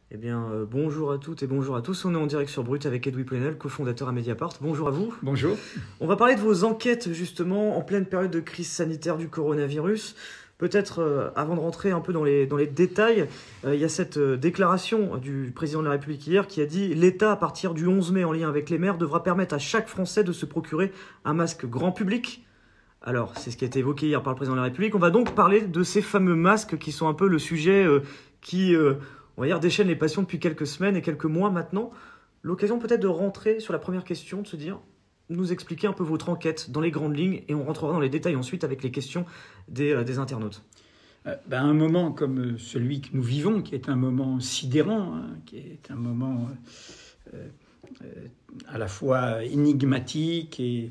Bonjour à toutes et bonjour à tous. On est en direct sur Brut avec Edoui Plenel, cofondateur à Mediapart. Bonjour à vous. Bonjour. On va parler de vos enquêtes justement en pleine période de crise sanitaire du coronavirus. Peut-être avant de rentrer un peu dans les détails, il y a cette déclaration du président de la République hier qui a dit « L'État, à partir du 11 mai, en lien avec les maires, devra permettre à chaque Français de se procurer un masque grand public ». Alors, c'est ce qui a été évoqué hier par le président de la République. On va donc parler de ces fameux masques qui sont un peu le sujet qui, on va dire, déchaîne les passions depuis quelques semaines et quelques mois maintenant. L'occasion peut-être de rentrer sur la première question, de se dire, nous expliquer un peu votre enquête dans les grandes lignes et on rentrera dans les détails ensuite avec les questions des internautes. Un moment comme celui que nous vivons, qui est un moment sidérant, qui est un moment à la fois énigmatique et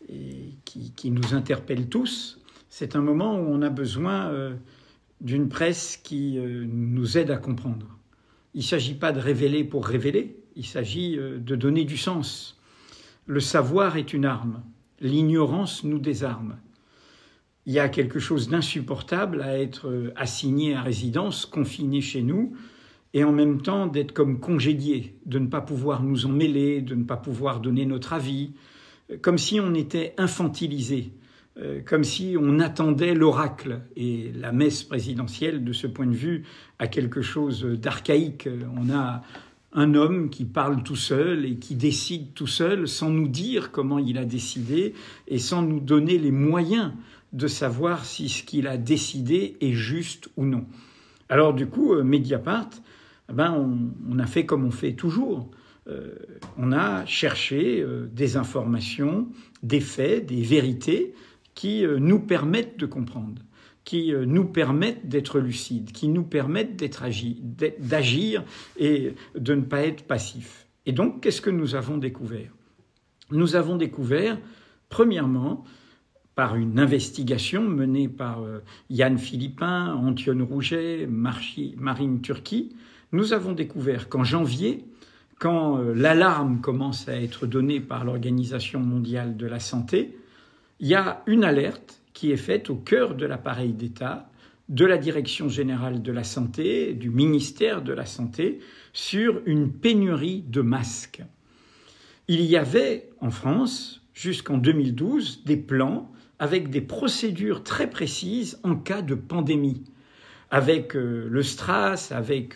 qui nous interpelle tous, c'est un moment où on a besoin d'une presse qui nous aide à comprendre. Il ne s'agit pas de révéler pour révéler, il s'agit de donner du sens. Le savoir est une arme, l'ignorance nous désarme. Il y a quelque chose d'insupportable à être assigné à résidence, confiné chez nous, et en même temps d'être comme congédié, de ne pas pouvoir nous en mêler, de ne pas pouvoir donner notre avis, comme si on était infantilisé, comme si on attendait l'oracle. Et la messe présidentielle, de ce point de vue, a quelque chose d'archaïque. On a un homme qui parle tout seul et qui décide tout seul sans nous dire comment il a décidé et sans nous donner les moyens de savoir si ce qu'il a décidé est juste ou non. Alors du coup, Mediapart, on a fait comme on fait toujours. On a cherché des informations, des faits, des vérités qui nous permettent de comprendre, qui nous permettent d'être lucides, qui nous permettent d'agir et de ne pas être passifs. Et donc, qu'est-ce que nous avons découvert ? Nous avons découvert, premièrement, par une investigation menée par Yann Philippin, Antione Rouget, Marine Turki, nous avons découvert qu'en janvier, quand l'alarme commence à être donnée par l'Organisation mondiale de la santé, il y a une alerte qui est faite au cœur de l'appareil d'État, de la Direction générale de la santé, du ministère de la Santé, sur une pénurie de masques. Il y avait en France, jusqu'en 2012, des plans avec des procédures très précises en cas de pandémie. Avec le STRAS, avec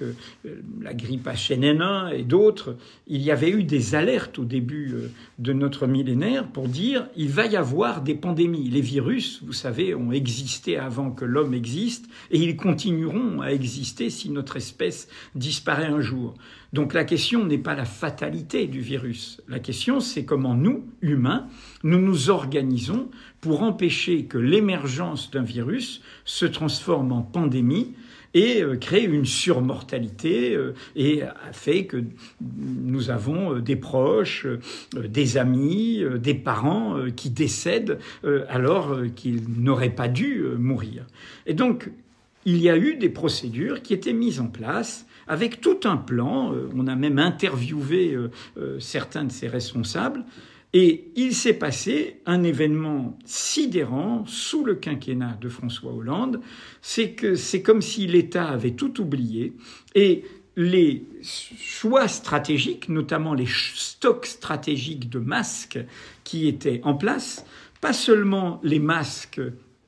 la grippe H1N1 et d'autres, il y avait eu des alertes au début de notre millénaire pour dire il va y avoir des pandémies. Les virus, vous savez, ont existé avant que l'homme existe et ils continueront à exister si notre espèce disparaît un jour. Donc la question n'est pas la fatalité du virus. La question, c'est comment nous, humains, nous nous organisons pour empêcher que l'émergence d'un virus se transforme en pandémie et crée une surmortalité et a fait que nous avons des proches, des amis, des parents qui décèdent alors qu'ils n'auraient pas dû mourir. Et donc, il y a eu des procédures qui étaient mises en place avec tout un plan. On a même interviewé certains de ces responsables. Et il s'est passé un événement sidérant sous le quinquennat de François Hollande. C'est comme si l'État avait tout oublié et les choix stratégiques, notamment les stocks stratégiques de masques qui étaient en place, pas seulement les masques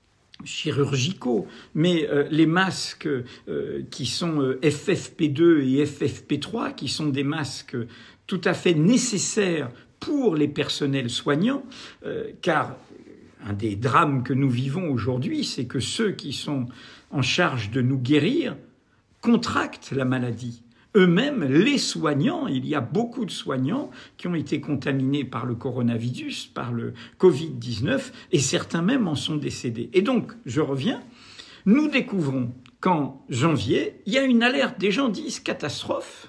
chirurgicaux, mais les masques qui sont FFP2 et FFP3, qui sont des masques tout à fait nécessaires pour les personnels soignants, car un des drames que nous vivons aujourd'hui, c'est que ceux qui sont en charge de nous guérir contractent la maladie. Eux-mêmes, les soignants, il y a beaucoup de soignants qui ont été contaminés par le coronavirus, par le Covid-19, et certains même en sont décédés. Et donc, je reviens, nous découvrons qu'en janvier, il y a une alerte. Des gens disent catastrophe.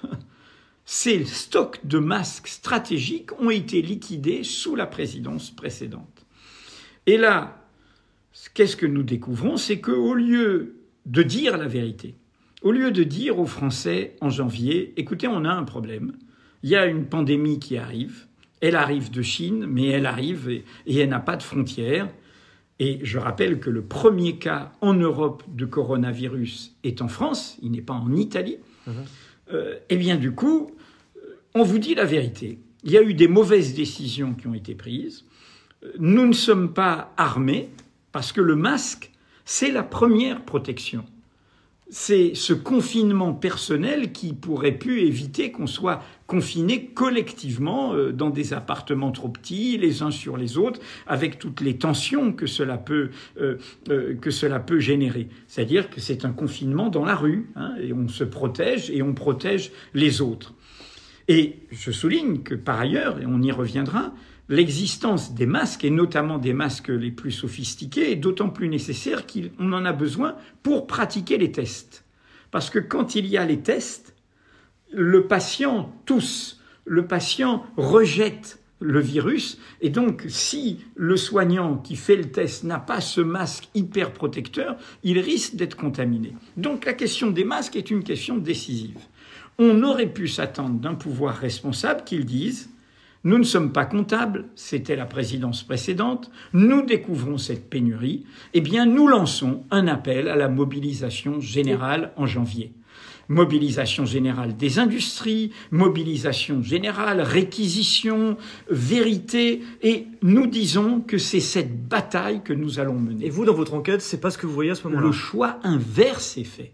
Ces stocks de masques stratégiques ont été liquidés sous la présidence précédente. Et là, qu'est-ce que nous découvrons ? C'est qu'au lieu de dire la vérité, au lieu de dire aux Français en janvier, écoutez, on a un problème, il y a une pandémie qui arrive, elle arrive de Chine, mais elle arrive et elle n'a pas de frontières. Et je rappelle que le premier cas en Europe de coronavirus est en France, il n'est pas en Italie. eh bien du coup, on vous dit la vérité. Il y a eu des mauvaises décisions qui ont été prises. Nous ne sommes pas armés parce que le masque, c'est la première protection. C'est ce confinement personnel qui pourrait pu éviter qu'on soit confinés collectivement dans des appartements trop petits, les uns sur les autres, avec toutes les tensions que cela peut générer. C'est-à-dire que c'est un confinement dans la rue, hein, et on se protège et on protège les autres. Et je souligne que par ailleurs, et on y reviendra, l'existence des masques, et notamment des masques les plus sophistiqués, est d'autant plus nécessaire qu'on en a besoin pour pratiquer les tests. Parce que quand il y a les tests, le patient tousse, le patient rejette le virus, et donc si le soignant qui fait le test n'a pas ce masque hyper protecteur, il risque d'être contaminé. Donc la question des masques est une question décisive. On aurait pu s'attendre d'un pouvoir responsable qu'il dise « Nous ne sommes pas comptables, c'était la présidence précédente, nous découvrons cette pénurie, eh bien nous lançons un appel à la mobilisation générale en janvier. » Mobilisation générale des industries, mobilisation générale, réquisition, vérité, et nous disons que c'est cette bataille que nous allons mener. Et vous, dans votre enquête, c'est pas ce que vous voyez à ce moment-là? Le choix inverse est fait.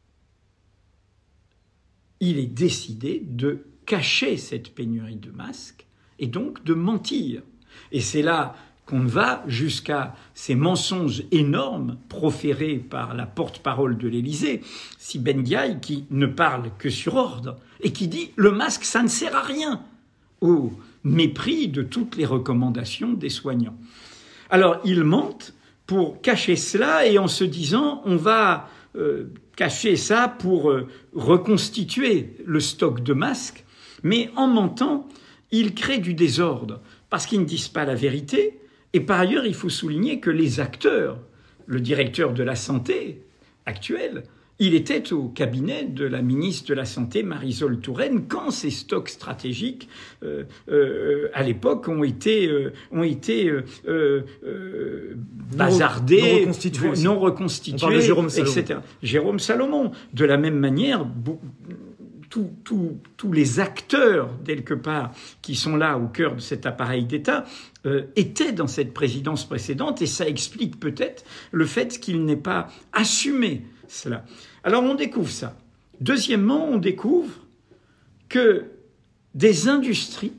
Il est décidé de cacher cette pénurie de masques et donc de mentir. Et c'est là qu'on va jusqu'à ces mensonges énormes proférés par la porte-parole de l'Élysée, Siben Ndiaye, qui ne parle que sur ordre et qui dit « le masque, ça ne sert à rien » au mépris de toutes les recommandations des soignants. Alors, ils mentent pour cacher cela et en se disant « on va cacher ça pour reconstituer le stock de masques », mais en mentant, ils créent du désordre parce qu'ils ne disent pas la vérité. Et par ailleurs, il faut souligner que les acteurs, le directeur de la Santé actuel, il était au cabinet de la ministre de la Santé, Marisol Touraine, quand ces stocks stratégiques, à l'époque, ont été bazardés, non reconstitués, etc. Jérôme Salomon. De la même manière, tous les acteurs, quelque part, qui sont là au cœur de cet appareil d'État, étaient dans cette présidence précédente, et ça explique peut-être le fait qu'il n'ait pas assumé cela. Alors on découvre ça. Deuxièmement, on découvre que des industries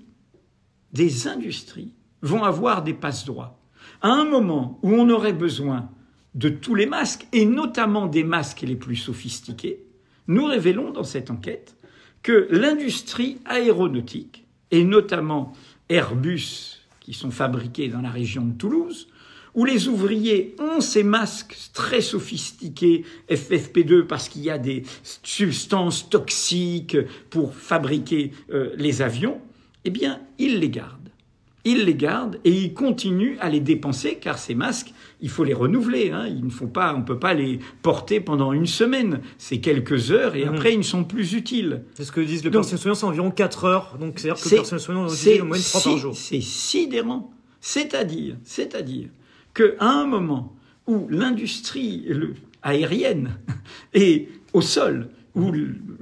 vont avoir des passe-droits. À un moment où on aurait besoin de tous les masques, et notamment des masques les plus sophistiqués, nous révélons dans cette enquête que l'industrie aéronautique, et notamment Airbus, qui sont fabriqués dans la région de Toulouse, où les ouvriers ont ces masques très sophistiqués, FFP2, parce qu'il y a des substances toxiques pour fabriquer les avions, eh bien, ils les gardent. Ils les gardent et ils continuent à les dépenser, car ces masques, il faut les renouveler. Hein. On ne peut pas les porter pendant une semaine. C'est quelques heures et après, ils ne sont plus utiles. C'est ce que disent le personnel soignant, c'est environ 4 heures. Donc, c'est-à-dire que le personnel soignant doit utiliser au moins 3 par jour. C'est sidérant. C'est-à-dire qu'à un moment où l'industrie aérienne est au sol, où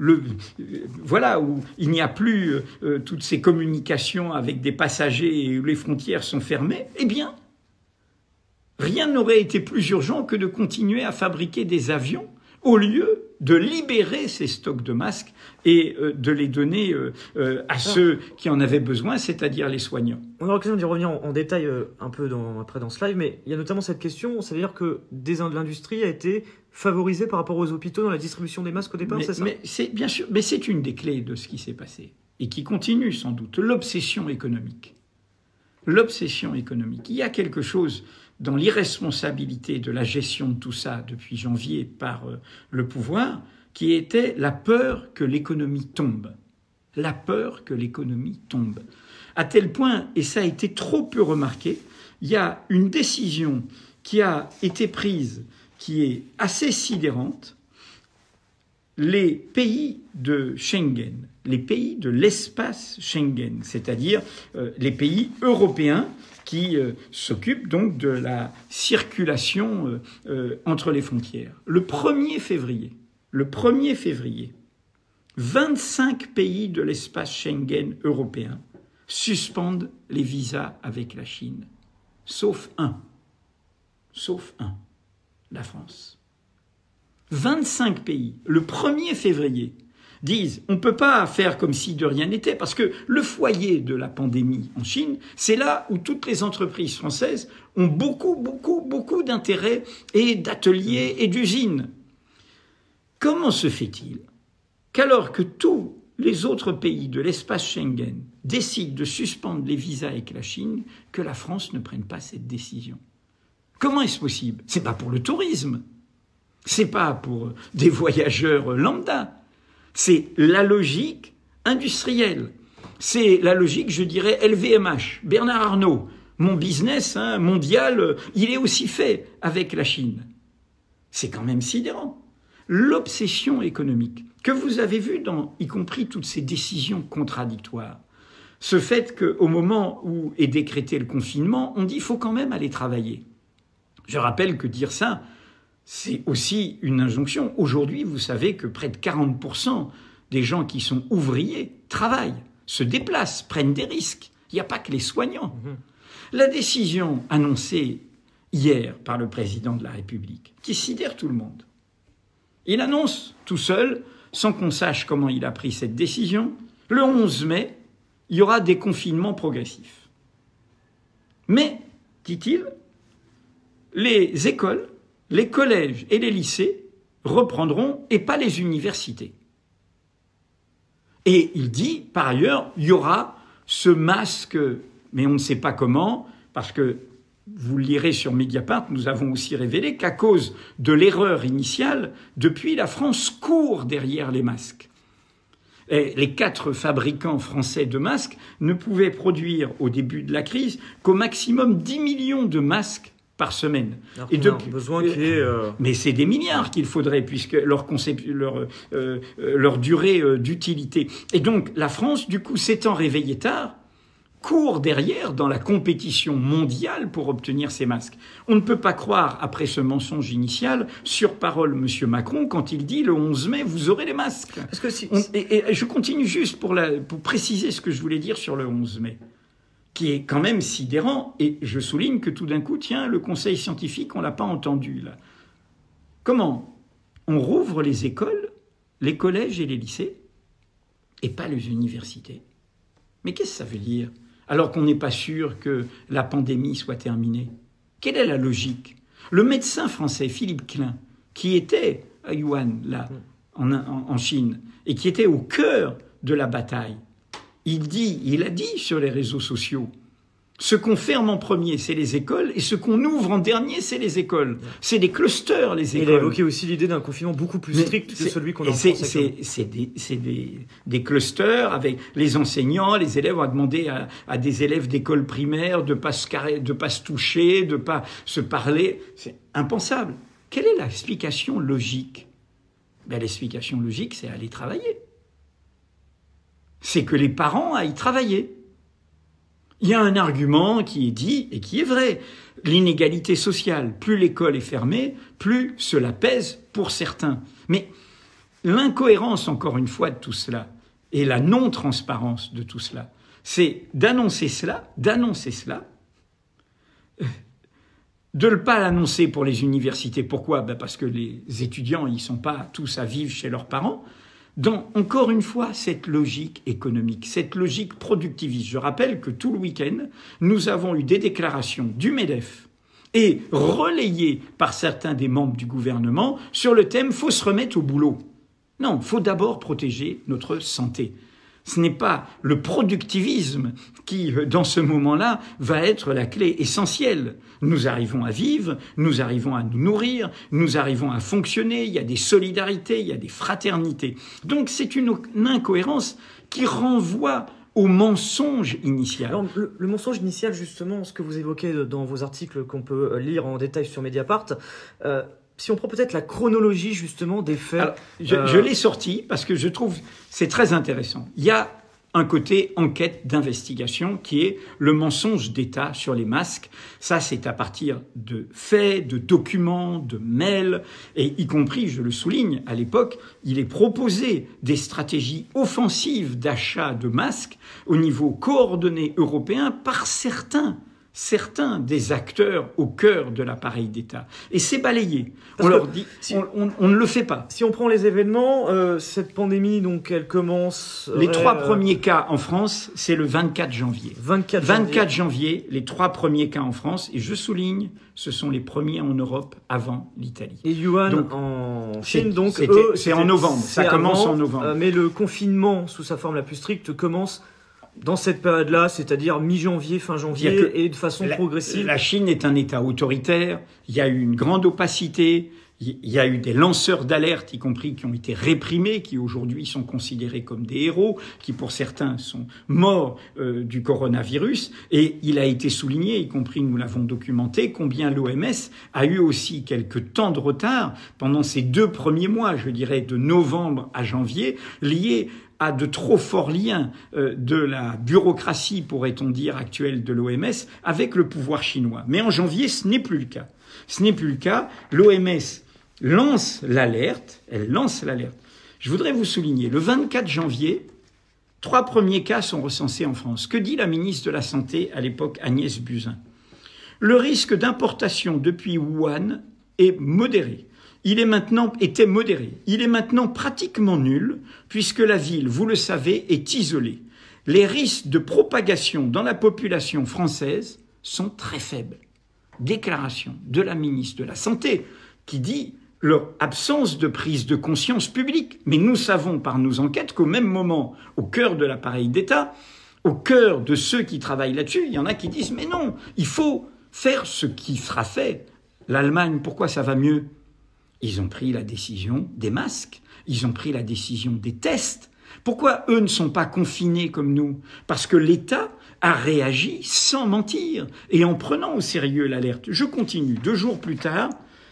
où il n'y a plus toutes ces communications avec des passagers et où les frontières sont fermées, eh bien, rien n'aurait été plus urgent que de continuer à fabriquer des avions au lieu de libérer ces stocks de masques et de les donner à ceux qui en avaient besoin, c'est-à-dire les soignants. On aura l'occasion d'y revenir en détail un peu après dans ce live, mais il y a notamment cette question, ça veut dire que l'industrie a été favorisée par rapport aux hôpitaux dans la distribution des masques au départ, c'est ça? Mais c'est bien sûr, mais c'est une des clés de ce qui s'est passé et qui continue sans doute, l'obsession économique. L'obsession économique. Il y a quelque chose dans l'irresponsabilité de la gestion de tout ça depuis janvier par le pouvoir, qui était la peur que l'économie tombe. La peur que l'économie tombe. À tel point, et ça a été trop peu remarqué, il y a une décision qui a été prise qui est assez sidérante. Les pays de Schengen, les pays de l'espace Schengen, c'est-à-dire les pays européens qui s'occupent donc de la circulation entre les frontières. Le 1er février, 25 pays de l'espace Schengen européen suspendent les visas avec la Chine, sauf un, la France. 25 pays, le 1er février, disent on ne peut pas faire comme si de rien n'était, parce que le foyer de la pandémie en Chine, c'est là où toutes les entreprises françaises ont beaucoup d'intérêts et d'ateliers et d'usines. Comment se fait-il qu'alors que tous les autres pays de l'espace Schengen décident de suspendre les visas avec la Chine, que la France ne prenne pas cette décision? Comment est-ce possible? C'est pas pour le tourisme, c'est pas pour des voyageurs lambda, c'est la logique industrielle, c'est la logique, je dirais, LVMH, Bernard Arnault. Mon business mondial, il est aussi fait avec la Chine. C'est quand même sidérant. L'obsession économique que vous avez vue dans, y compris toutes ces décisions contradictoires, ce fait qu'au moment où est décrété le confinement, on dit qu'il faut quand même aller travailler. Je rappelle que dire ça, c'est aussi une injonction. Aujourd'hui, vous savez que près de 40% des gens qui sont ouvriers travaillent, se déplacent, prennent des risques. Il n'y a pas que les soignants. La décision annoncée hier par le président de la République, qui sidère tout le monde, il annonce tout seul, sans qu'on sache comment il a pris cette décision, le 11 mai, il y aura des confinements progressifs. Mais, dit-il, les écoles, les collèges et les lycées reprendront, et pas les universités. Et il dit, par ailleurs, il y aura ce masque, mais on ne sait pas comment, parce que vous le lirez sur Mediapart, nous avons aussi révélé qu'à cause de l'erreur initiale, depuis, la France court derrière les masques. Et les 4 fabricants français de masques ne pouvaient produire, au début de la crise, qu'au maximum 10 millions de masques par semaine. Alors et depuis, besoin qu'il y ait mais c'est des milliards qu'il faudrait, puisque leur durée d'utilité. Et donc, la France, du coup, s'étant réveillée tard, court derrière dans la compétition mondiale pour obtenir ces masques. On ne peut pas croire, après ce mensonge initial, sur parole M. Macron, quand il dit le 11 mai, vous aurez les masques. Parce que et je continue juste pour préciser ce que je voulais dire sur le 11 mai, qui est quand même sidérant, et je souligne que tout d'un coup, tiens, le conseil scientifique, on ne l'a pas entendu, là. Comment on rouvre les écoles, les collèges et les lycées, et pas les universités? Mais qu'est-ce que ça veut dire? Alors qu'on n'est pas sûr que la pandémie soit terminée. Quelle est la logique? Le médecin français Philippe Klein, qui était à Wuhan, là, en Chine, et qui était au cœur de la bataille, il a dit sur les réseaux sociaux, ce qu'on ferme en premier, c'est les écoles, et ce qu'on ouvre en dernier, c'est les écoles. C'est des clusters, les écoles. Il a évoqué aussi l'idée d'un confinement beaucoup plus strict que celui qu'on a en France. C'est des clusters avec les enseignants, les élèves. On a demandé à des élèves d'école primaire de pas se toucher, de pas se parler. C'est impensable. Quelle est l'explication logique? Ben, l'explication logique, c'est aller travailler. C'est que les parents aillent travailler. Il y a un argument qui est dit et qui est vrai. L'inégalité sociale, plus l'école est fermée, plus cela pèse pour certains. Mais l'incohérence, encore une fois, de tout cela, et la non-transparence de tout cela, c'est d'annoncer cela, de ne pas l'annoncer pour les universités. Pourquoi? Parce que les étudiants, ils ne sont pas tous à vivre chez leurs parents. Dans, encore une fois, cette logique économique, cette logique productiviste. Je rappelle que tout le week-end, nous avons eu des déclarations du MEDEF et relayées par certains des membres du gouvernement sur le thème « faut se remettre au boulot ». Non, il faut d'abord protéger notre santé. Ce n'est pas le productivisme qui, dans ce moment-là, va être la clé essentielle. Nous arrivons à vivre, nous arrivons à nous nourrir, nous arrivons à fonctionner, il y a des solidarités, il y a des fraternités. Donc c'est une incohérence qui renvoie au mensonge initial. Alors, le mensonge initial, justement, ce que vous évoquez dans vos articles qu'on peut lire en détail sur Mediapart, si on prend peut-être la chronologie, justement, des faits... Alors, je l'ai sorti parce que je trouve c'est très intéressant. Il y a un côté enquête d'investigation qui est le mensonge d'État sur les masques. Ça, c'est à partir de faits, de documents, de mails, et y compris, je le souligne, à l'époque, il est proposé des stratégies offensives d'achat de masques au niveau coordonné européen par certains des acteurs au cœur de l'appareil d'État. Et c'est balayé. On leur dit, on ne le fait pas. Si on prend les événements, cette pandémie, donc, elle commence... Les 3 premiers cas en France, c'est le 24 janvier. 24 janvier, les 3 premiers cas en France. Et je souligne, ce sont les premiers en Europe avant l'Italie. Et Wuhan en Chine, donc... C'est en novembre. Ça commence en novembre. Mais le confinement, sous sa forme la plus stricte, commence... dans cette période-là, c'est-à-dire mi-janvier, fin janvier, et de façon progressive. La Chine est un État autoritaire, il y a eu une grande opacité, il y a eu des lanceurs d'alerte, y compris qui ont été réprimés, qui aujourd'hui sont considérés comme des héros, qui pour certains sont morts du coronavirus. Et il a été souligné, y compris nous l'avons documenté, combien l'OMS a eu aussi quelques temps de retard pendant ces 2 premiers mois, je dirais de novembre à janvier, liés à de trop forts liens de la bureaucratie, pourrait-on dire, actuelle de l'OMS avec le pouvoir chinois. Mais en janvier, ce n'est plus le cas. Ce n'est plus le cas. L'OMS lance l'alerte. Elle lance l'alerte. Je voudrais vous souligner, le 24 janvier, 3 premiers cas sont recensés en France. Que dit la ministre de la Santé à l'époque, Agnès Buzyn? Le risque d'importation depuis Wuhan est modéré. Était modéré. Il est maintenant pratiquement nul, puisque la ville, vous le savez, est isolée. Les risques de propagation dans la population française sont très faibles. Déclaration de la ministre de la Santé, qui dit leur absence de prise de conscience publique. Mais nous savons par nos enquêtes qu'au même moment, au cœur de l'appareil d'État, au cœur de ceux qui travaillent là-dessus, il y en a qui disent « Mais non, il faut faire ce qui sera fait. » L'Allemagne, pourquoi ça va mieux ? Ils ont pris la décision des masques, ils ont pris la décision des tests. Pourquoi eux ne sont pas confinés comme nous? Parce que l'État a réagi sans mentir et en prenant au sérieux l'alerte. Je continue. 2 jours plus tard,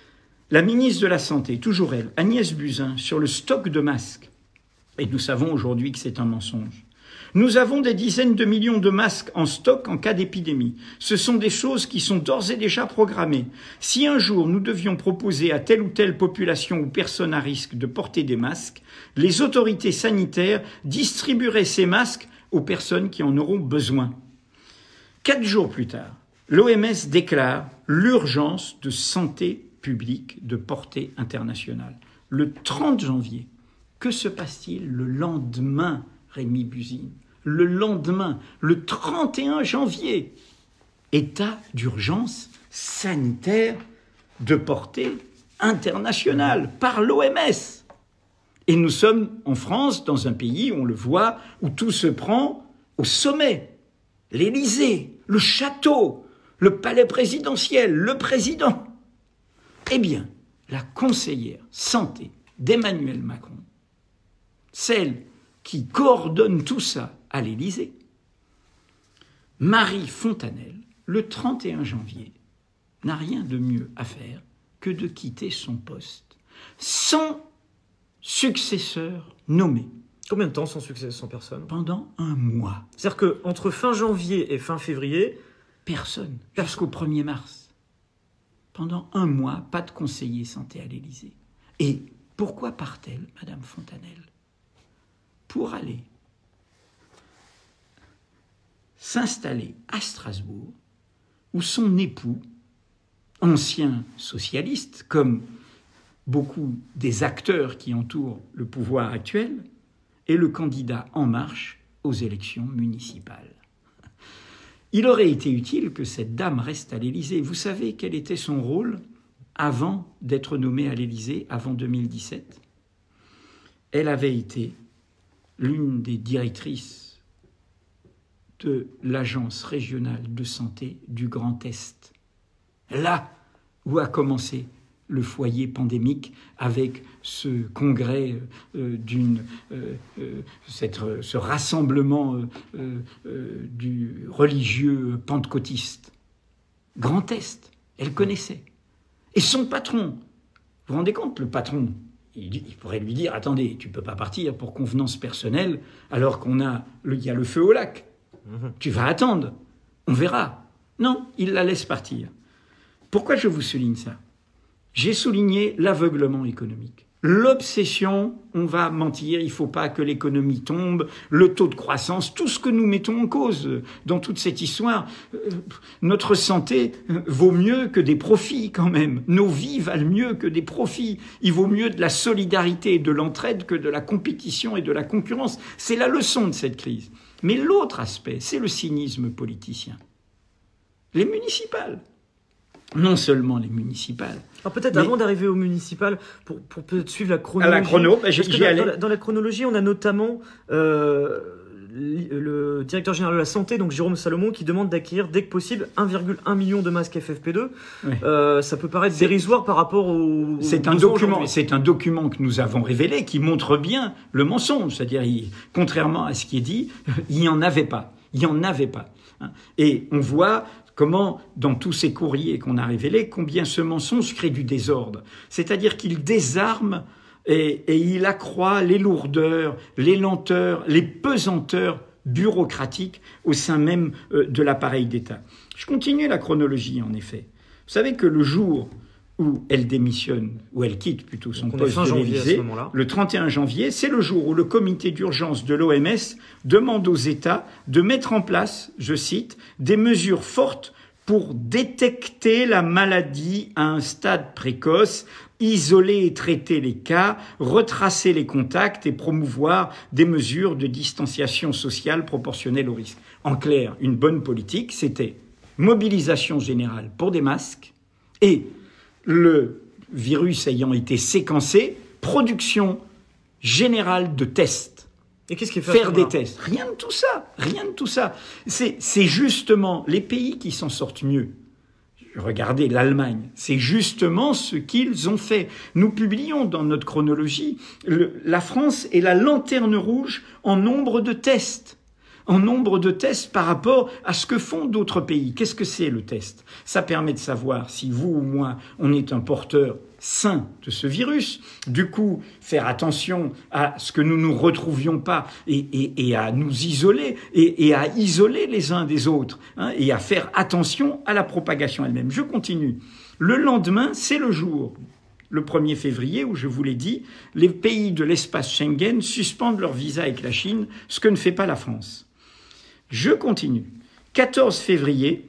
la ministre de la Santé, toujours elle, Agnès Buzyn, sur le stock de masques. Et nous savons aujourd'hui que c'est un mensonge. Nous avons des dizaines de millions de masques en stock en cas d'épidémie. Ce sont des choses qui sont d'ores et déjà programmées. Si un jour nous devions proposer à telle ou telle population ou personne à risque de porter des masques, les autorités sanitaires distribueraient ces masques aux personnes qui en auront besoin. 4 jours plus tard, l'OMS déclare l'urgence de santé publique de portée internationale. Le 30 janvier, que se passe-t-il le lendemain, Rémi Buzyn? Le lendemain, le 31 janvier, état d'urgence sanitaire de portée internationale par l'OMS. Et nous sommes en France, dans un pays, on le voit, où tout se prend au sommet. L'Élysée, le château, le palais présidentiel, le président. Eh bien, la conseillère santé d'Emmanuel Macron, celle qui coordonne tout ça à l'Élysée, Marie Fontanelle, le 31 janvier, n'a rien de mieux à faire que de quitter son poste sans successeur nommé. Combien de temps sans succès, sans personne? Pendant 1 mois. C'est-à-dire qu'entre fin janvier et fin février... Personne, jusqu'au 1er mars. Pendant 1 mois, pas de conseiller santé à l'Élysée. Et pourquoi part-elle, Madame Fontanelle? Pour aller s'installer à Strasbourg, où son époux, ancien socialiste, comme beaucoup des acteurs qui entourent le pouvoir actuel, est le candidat En Marche aux élections municipales. Il aurait été utile que cette dame reste à l'Élysée. Vous savez quel était son rôle avant d'être nommée à l'Élysée, avant 2017 ? Elle avait été l'une des directrices de l'Agence régionale de santé du Grand Est. Là où a commencé le foyer pandémique avec ce congrès ce rassemblement du religieux pentecôtiste. Grand Est, elle connaissait. Et son patron, vous vous rendez compte, le patron, il pourrait lui dire, attendez, tu ne peux pas partir pour convenance personnelle alors il y a le feu au lac. Tu vas attendre, on verra. Non, il la laisse partir. Pourquoi je vous souligne ça? J'ai souligné l'aveuglement économique. L'obsession, on va mentir, il ne faut pas que l'économie tombe, le taux de croissance, tout ce que nous mettons en cause dans toute cette histoire. Notre santé vaut mieux que des profits quand même. Nos vies valent mieux que des profits. Il vaut mieux de la solidarité et de l'entraide que de la compétition et de la concurrence. C'est la leçon de cette crise. Mais l'autre aspect, c'est le cynisme politicien. Les municipales. Non seulement les municipales. Alors peut-être avant d'arriver aux municipales, pour peut-être suivre la chronologie. À la chrono, j'y allais. Dans la chronologie, on a notamment le directeur général de la santé, donc Jérôme Salomon, qui demande d'acquérir dès que possible 1,1 million de masques FFP2. Oui. Ça peut paraître dérisoire par rapport au... C'est un document que nous avons révélé qui montre bien le mensonge. C'est-à-dire, contrairement à ce qui est dit, il n'y en avait pas. Il n'y en avait pas. Et on voit comment, dans tous ces courriers qu'on a révélés, combien ce mensonge crée du désordre. C'est-à-dire qu'il désarme et il accroît les lourdeurs, les lenteurs, les pesanteurs bureaucratiques au sein même de l'appareil d'État. Je continue la chronologie, en effet. Vous savez que le jour où elle démissionne, où elle quitte plutôt son poste de l'Élysée, le 31 janvier, c'est le jour où le comité d'urgence de l'OMS demande aux États de mettre en place, je cite, des mesures fortes pour détecter la maladie à un stade précoce, isoler et traiter les cas, retracer les contacts et promouvoir des mesures de distanciation sociale proportionnelles au risque. En clair, une bonne politique, c'était mobilisation générale pour des masques et le virus ayant été séquencé, production générale de tests. Et qu'est-ce qui fait faire des tests? Rien de tout ça. Rien de tout ça. C'est justement les pays qui s'en sortent mieux. Regardez l'Allemagne. C'est justement ce qu'ils ont fait. Nous publions dans notre chronologie, la France est la lanterne rouge en nombre de tests. En nombre de tests par rapport à ce que font d'autres pays. Qu'est-ce que c'est le test? Ça permet de savoir si vous ou moi, on est un porteur sain de ce virus. Du coup, faire attention à ce que nous ne nous retrouvions pas et à nous isoler et à isoler les uns des autres et à faire attention à la propagation elle-même. Je continue. Le lendemain, c'est le jour, le 1er février, où je vous l'ai dit, les pays de l'espace Schengen suspendent leur visa avec la Chine, ce que ne fait pas la France. Je continue. 14 février,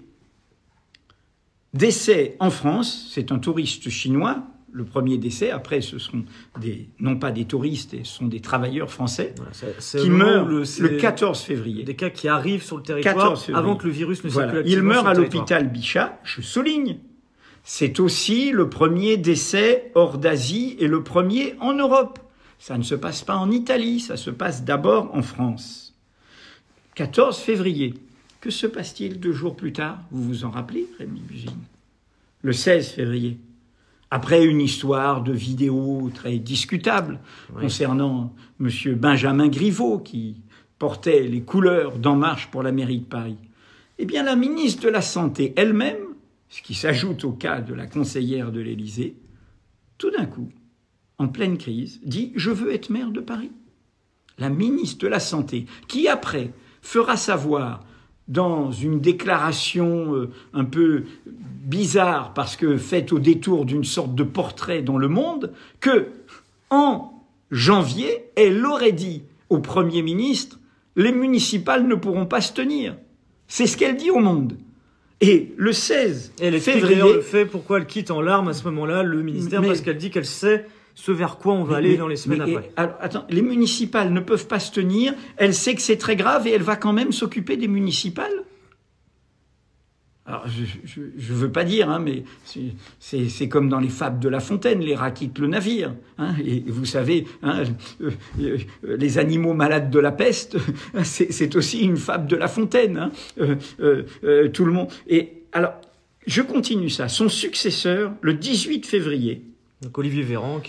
décès en France, c'est un touriste chinois, le premier décès, après ce seront non pas des touristes, ce sont des travailleurs français qui meurent le 14 février. Des cas qui arrivent sur le territoire avant que le virus ne circule. Il meurt à l'hôpital Bichat, je souligne. C'est aussi le premier décès hors d'Asie et le premier en Europe. Ça ne se passe pas en Italie, ça se passe d'abord en France. 14 février. Que se passe-t-il 2 jours plus tard? Vous vous en rappelez, Rémi Bugine? Le 16 février. Après une histoire de vidéo très discutable concernant M. Benjamin Griveaux, qui portait les couleurs d'En Marche pour la mairie de Paris, eh bien la ministre de la Santé elle-même, ce qui s'ajoute au cas de la conseillère de l'Élysée, tout d'un coup, en pleine crise, dit « Je veux être maire de Paris ». La ministre de la Santé, qui après fera savoir dans une déclaration un peu bizarre, parce que faite au détour d'une sorte de portrait dans Le Monde, que en janvier, elle aurait dit au Premier ministre « Les municipales ne pourront pas se tenir ». C'est ce qu'elle dit au Monde. Et le 16 février... Elle fait pourquoi elle quitte en larmes à ce moment-là le ministère, parce qu'elle dit qu'elle sait ce vers quoi on va aller dans les semaines après. Alors, attends, les municipales ne peuvent pas se tenir, elle sait que c'est très grave et elle va quand même s'occuper des municipales. Alors, je veux pas dire, mais c'est comme dans les fables de La Fontaine, les rats quittent le navire. Et vous savez, les animaux malades de la peste, c'est aussi une fable de La Fontaine. Tout le monde. Et alors, je continue ça. Son successeur, le 18 février. Donc Olivier Véran.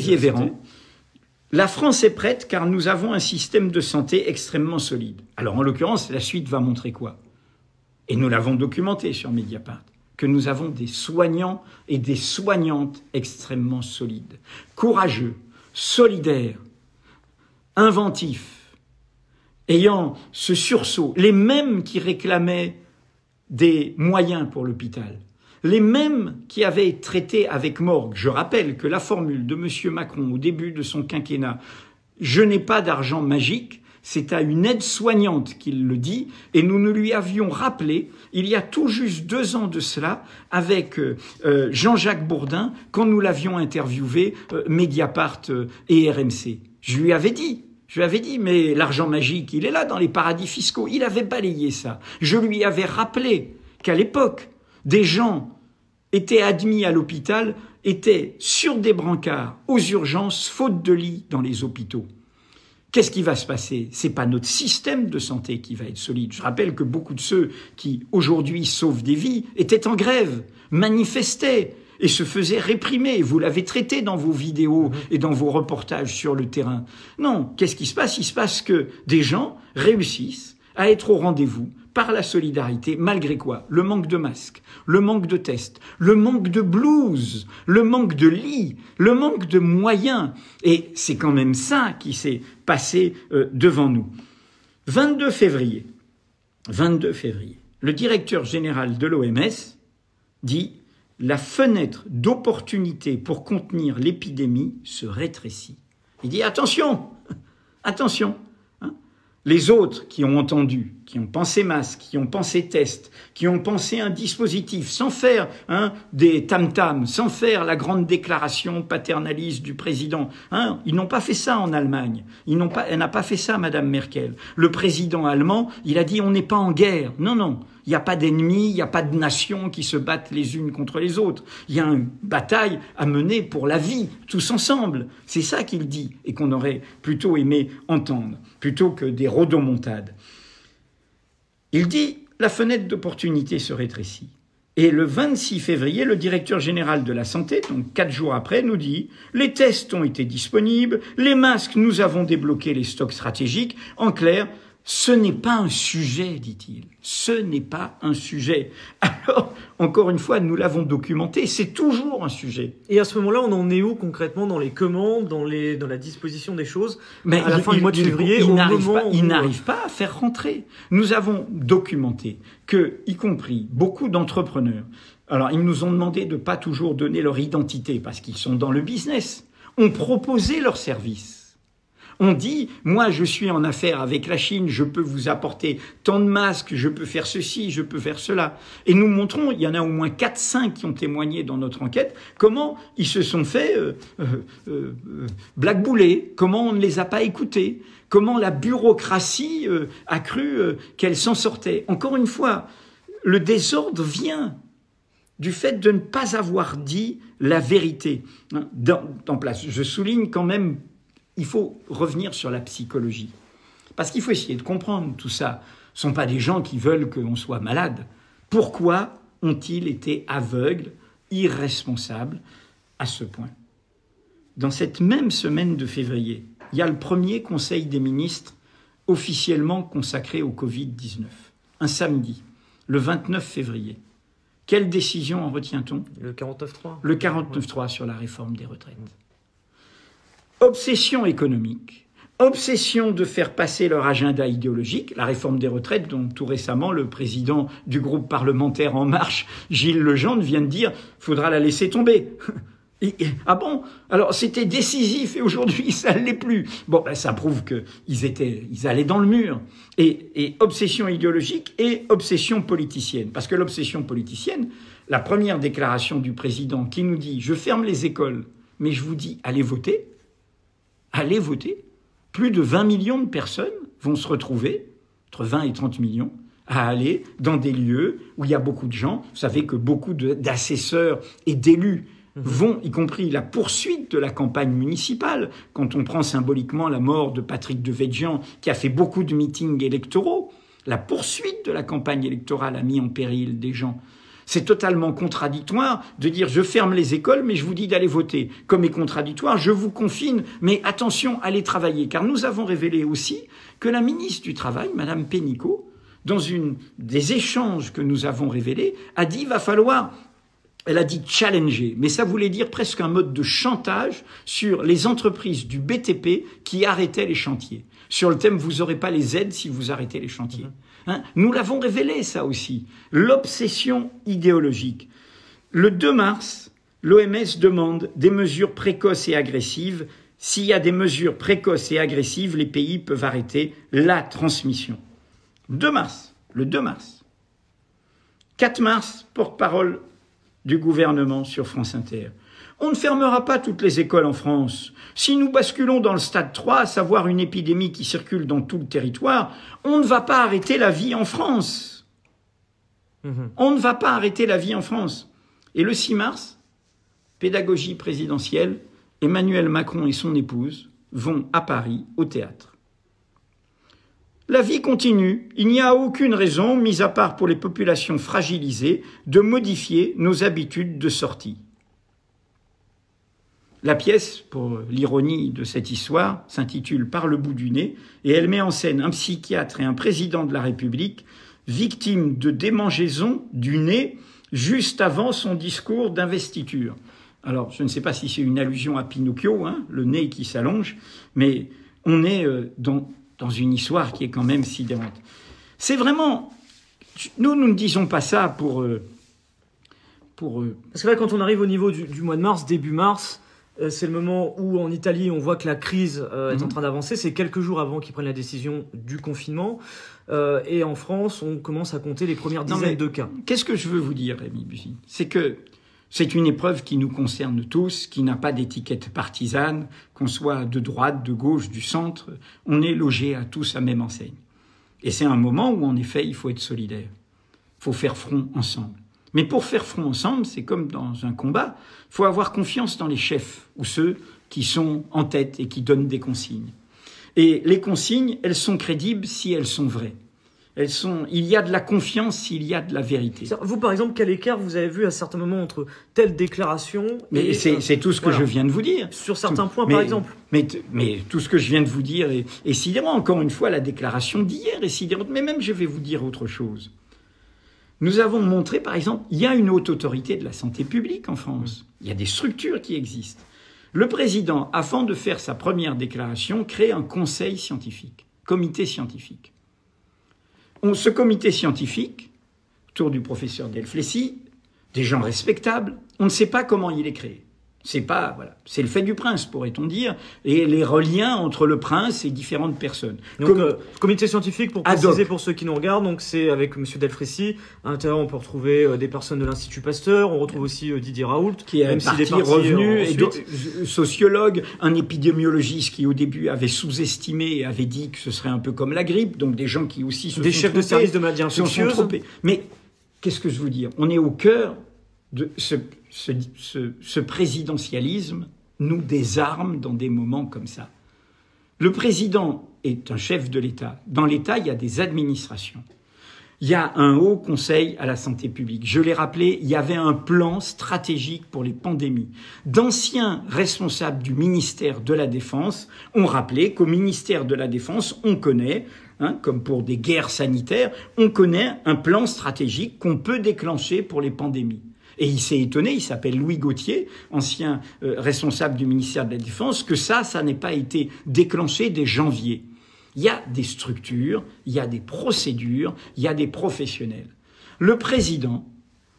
La France est prête car nous avons un système de santé extrêmement solide. Alors en l'occurrence, la suite va montrer quoi? Et nous l'avons documenté sur Mediapart, que nous avons des soignants et des soignantes extrêmement solides, courageux, solidaires, inventifs, ayant ce sursaut, les mêmes qui réclamaient des moyens pour l'hôpital, les mêmes qui avaient traité avec morgue. Je rappelle que la formule de M. Macron au début de son quinquennat, « Je n'ai pas d'argent magique », c'est à une aide-soignante qu'il le dit, et nous nous lui avions rappelé, il y a tout juste 2 ans de cela, avec Jean-Jacques Bourdin, quand nous l'avions interviewé, Mediapart et RMC. Je lui avais dit, mais l'argent magique, il est là dans les paradis fiscaux. Il avait balayé ça. Je lui avais rappelé qu'à l'époque, des gens étaient admis à l'hôpital, étaient sur des brancards aux urgences, faute de lits dans les hôpitaux. Qu'est-ce qui va se passer? C'est pas notre système de santé qui va être solide. Je rappelle que beaucoup de ceux qui, aujourd'hui, sauvent des vies, étaient en grève, manifestaient et se faisaient réprimer. Vous l'avez traité dans vos vidéos et dans vos reportages sur le terrain. Non, qu'est-ce qui se passe? Il se passe que des gens réussissent à être au rendez-vous par la solidarité, malgré quoi? Le manque de masques, le manque de tests, le manque de blouses, le manque de lits, le manque de moyens. Et c'est quand même ça qui s'est passé devant nous. 22 février, le directeur général de l'OMS dit « La fenêtre d'opportunité pour contenir l'épidémie se rétrécit ». Il dit « Attention, attention ». Les autres qui ont entendu, qui ont pensé masque, qui ont pensé test, qui ont pensé un dispositif, sans faire des tam-tams, sans faire la grande déclaration paternaliste du président. Ils n'ont pas fait ça en Allemagne. Elle n'a pas fait ça, Madame Merkel. Le président allemand, il a dit on n'est pas en guerre. Non. Il n'y a pas d'ennemis, il n'y a pas de nations qui se battent les unes contre les autres. Il y a une bataille à mener pour la vie, tous ensemble. C'est ça qu'il dit et qu'on aurait plutôt aimé entendre, plutôt que des rodomontades. Il dit « La fenêtre d'opportunité se rétrécit ». Et le 26 février, le directeur général de la Santé, donc 4 jours après, nous dit « Les tests ont été disponibles, les masques, nous avons débloqué les stocks stratégiques. En clair, ce n'est pas un sujet, dit-il. Ce n'est pas un sujet. » Alors, encore une fois, nous l'avons documenté, c'est toujours un sujet. Et à ce moment-là, on en est où concrètement dans les commandes, dans la disposition des choses? Mais à la fin du mois de février, il n'arrive pas à faire rentrer. Nous avons documenté que, y compris beaucoup d'entrepreneurs, alors ils nous ont demandé de pas toujours donner leur identité parce qu'ils sont dans le business, ont proposé leurs services. On dit, moi je suis en affaires avec la Chine, je peux vous apporter tant de masques, je peux faire ceci, je peux faire cela. Et nous montrons, il y en a au moins 4-5 qui ont témoigné dans notre enquête, comment ils se sont fait blackbouler, comment on ne les a pas écoutés, comment la bureaucratie a cru qu'elle s'en sortait. Encore une fois, le désordre vient du fait de ne pas avoir dit la vérité en place. Je souligne quand même, il faut revenir sur la psychologie. Parce qu'il faut essayer de comprendre tout ça. Ce ne sont pas des gens qui veulent qu'on soit malade. Pourquoi ont-ils été aveugles, irresponsables à ce point? Dans cette même semaine de février, il y a le premier Conseil des ministres officiellement consacré au Covid-19. Un samedi, le 29 février. Quelle décision en retient-on? Le 49.3. Le 49.3 sur la réforme des retraites. Obsession économique, obsession de faire passer leur agenda idéologique, la réforme des retraites dont tout récemment le président du groupe parlementaire En Marche, Gilles Legendre, vient de dire « faudra la laisser tomber ». Ah bon? Alors c'était décisif et aujourd'hui ça ne l'est plus. Bon, ben, ça prouve qu'ils allaient dans le mur. Et obsession idéologique et obsession politicienne. Parce que l'obsession politicienne, la première déclaration du président qui nous dit « je ferme les écoles, mais je vous dis allez voter », allez voter. Plus de 20 millions de personnes vont se retrouver, entre 20 et 30 millions, à aller dans des lieux où il y a beaucoup de gens. Vous savez que beaucoup d'assesseurs et d'élus vont, y compris la poursuite de la campagne municipale, quand on prend symboliquement la mort de Patrick Devedjian, qui a fait beaucoup de meetings électoraux, la poursuite de la campagne électorale a mis en péril des gens. C'est totalement contradictoire de dire « je ferme les écoles, mais je vous dis d'aller voter ». Comme est contradictoire, je vous confine, mais attention, allez travailler. Car nous avons révélé aussi que la ministre du Travail, Madame Pénicaud, dans des échanges que nous avons révélés, a dit « va falloir Elle a dit challenger, mais ça voulait dire presque un mode de chantage sur les entreprises du BTP qui arrêtaient les chantiers. Sur le thème, vous n'aurez pas les aides si vous arrêtez les chantiers. Hein? Nous l'avons révélé, ça aussi. L'obsession idéologique. Le 2 mars, l'OMS demande des mesures précoces et agressives. S'il y a des mesures précoces et agressives, les pays peuvent arrêter la transmission. 2 mars, le 2 mars. 4 mars, porte-parole du gouvernement sur France Inter. On ne fermera pas toutes les écoles en France. Si nous basculons dans le stade 3, à savoir une épidémie qui circule dans tout le territoire, on ne va pas arrêter la vie en France. On ne va pas arrêter la vie en France. Et le 6 mars, pédagogie présidentielle, Emmanuel Macron et son épouse vont à Paris au théâtre. La vie continue. Il n'y a aucune raison, mis à part pour les populations fragilisées, de modifier nos habitudes de sortie. La pièce, pour l'ironie de cette histoire, s'intitule « Par le bout du nez » et elle met en scène un psychiatre et un président de la République victimes de démangeaisons du nez juste avant son discours d'investiture. Alors, je ne sais pas si c'est une allusion à Pinocchio, hein, le nez qui s'allonge, mais on est dans une histoire qui est quand même sidérante. C'est vraiment... Nous ne disons pas ça pour... Parce que là, quand on arrive au niveau du mois de mars, début mars, c'est le moment où en Italie, on voit que la crise est en train d'avancer. C'est quelques jours avant qu'ils prennent la décision du confinement. Et en France, on commence à compter les premières dizaines de cas. Qu'est-ce que je veux vous dire, Rémi Buzy ? C'est que c'est une épreuve qui nous concerne tous, qui n'a pas d'étiquette partisane, qu'on soit de droite, de gauche, du centre. On est logés à tous à même enseigne. Et c'est un moment où, en effet, il faut être solidaire. Il faut faire front ensemble. Mais pour faire front ensemble, c'est comme dans un combat, il faut avoir confiance dans les chefs ou ceux qui sont en tête et qui donnent des consignes. Et les consignes, elles sont crédibles si elles sont vraies. Il y a de la confiance s'il y a de la vérité. Vous, par exemple, quel écart vous avez vu à certains moments entre telle déclaration et... Mais c'est tout ce que je viens de vous dire. Sur certains points, par exemple. Mais tout ce que je viens de vous dire est sidérant. Encore une fois, la déclaration d'hier est sidérante. Mais même, je vais vous dire autre chose. Nous avons montré, par exemple, il y a une haute autorité de la santé publique en France. Il y a des structures qui existent. Le président, avant de faire sa première déclaration, crée un conseil scientifique, comité scientifique. Ce comité scientifique, autour du professeur Delflecy, des gens respectables, on ne sait pas comment il est créé. C'est le fait du prince, pourrait-on dire, et les reliens entre le prince et différentes personnes. Donc, comité scientifique, pour préciser pour ceux qui nous regardent, donc c'est avec M. Delfrecy. À l'intérieur, on peut retrouver des personnes de l'Institut Pasteur. On retrouve aussi Didier Raoult, qui est revenu, et sociologue, un épidémiologiste qui au début avait sous-estimé et avait dit que ce serait un peu comme la grippe, donc des gens qui aussi des chefs de service de maladies infectieuses. Mais qu'est-ce que je veux dire ? On est au cœur de ce présidentialisme nous désarme dans des moments comme ça. Le président est un chef de l'État. Dans l'État, il y a des administrations. Il y a un haut conseil à la santé publique. Je l'ai rappelé, il y avait un plan stratégique pour les pandémies. D'anciens responsables du ministère de la Défense ont rappelé qu'au ministère de la Défense, on connaît, comme pour des guerres sanitaires, on connaît un plan stratégique qu'on peut déclencher pour les pandémies. Et il s'est étonné, il s'appelle Louis Gauthier, ancien responsable du ministère de la Défense, que ça n'ait pas été déclenché dès janvier. Il y a des structures, il y a des procédures, il y a des professionnels. Le président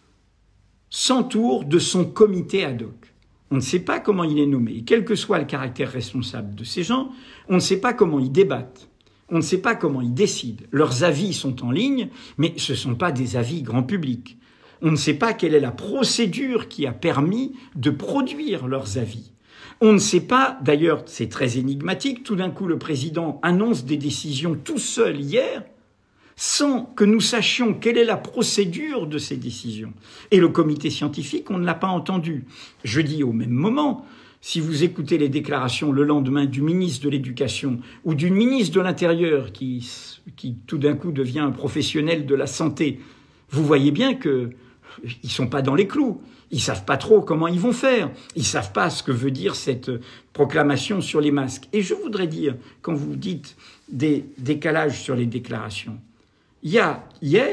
s'entoure de son comité ad hoc. On ne sait pas comment il est nommé. Et quel que soit le caractère responsable de ces gens, on ne sait pas comment ils débattent. On ne sait pas comment ils décident. Leurs avis sont en ligne, mais ce ne sont pas des avis grand public. On ne sait pas quelle est la procédure qui a permis de produire leurs avis. On ne sait pas, d'ailleurs, c'est très énigmatique, tout d'un coup le président annonce des décisions tout seul hier, sans que nous sachions quelle est la procédure de ces décisions. Et le comité scientifique, on ne l'a pas entendu. Je dis au même moment, si vous écoutez les déclarations le lendemain du ministre de l'Éducation ou d'une ministre de l'Intérieur qui tout d'un coup devient un professionnel de la santé, vous voyez bien que ils sont pas dans les clous. Ils savent pas trop comment ils vont faire. Ils savent pas ce que veut dire cette proclamation sur les masques. Et je voudrais dire, quand vous dites des décalages sur les déclarations, il y a hier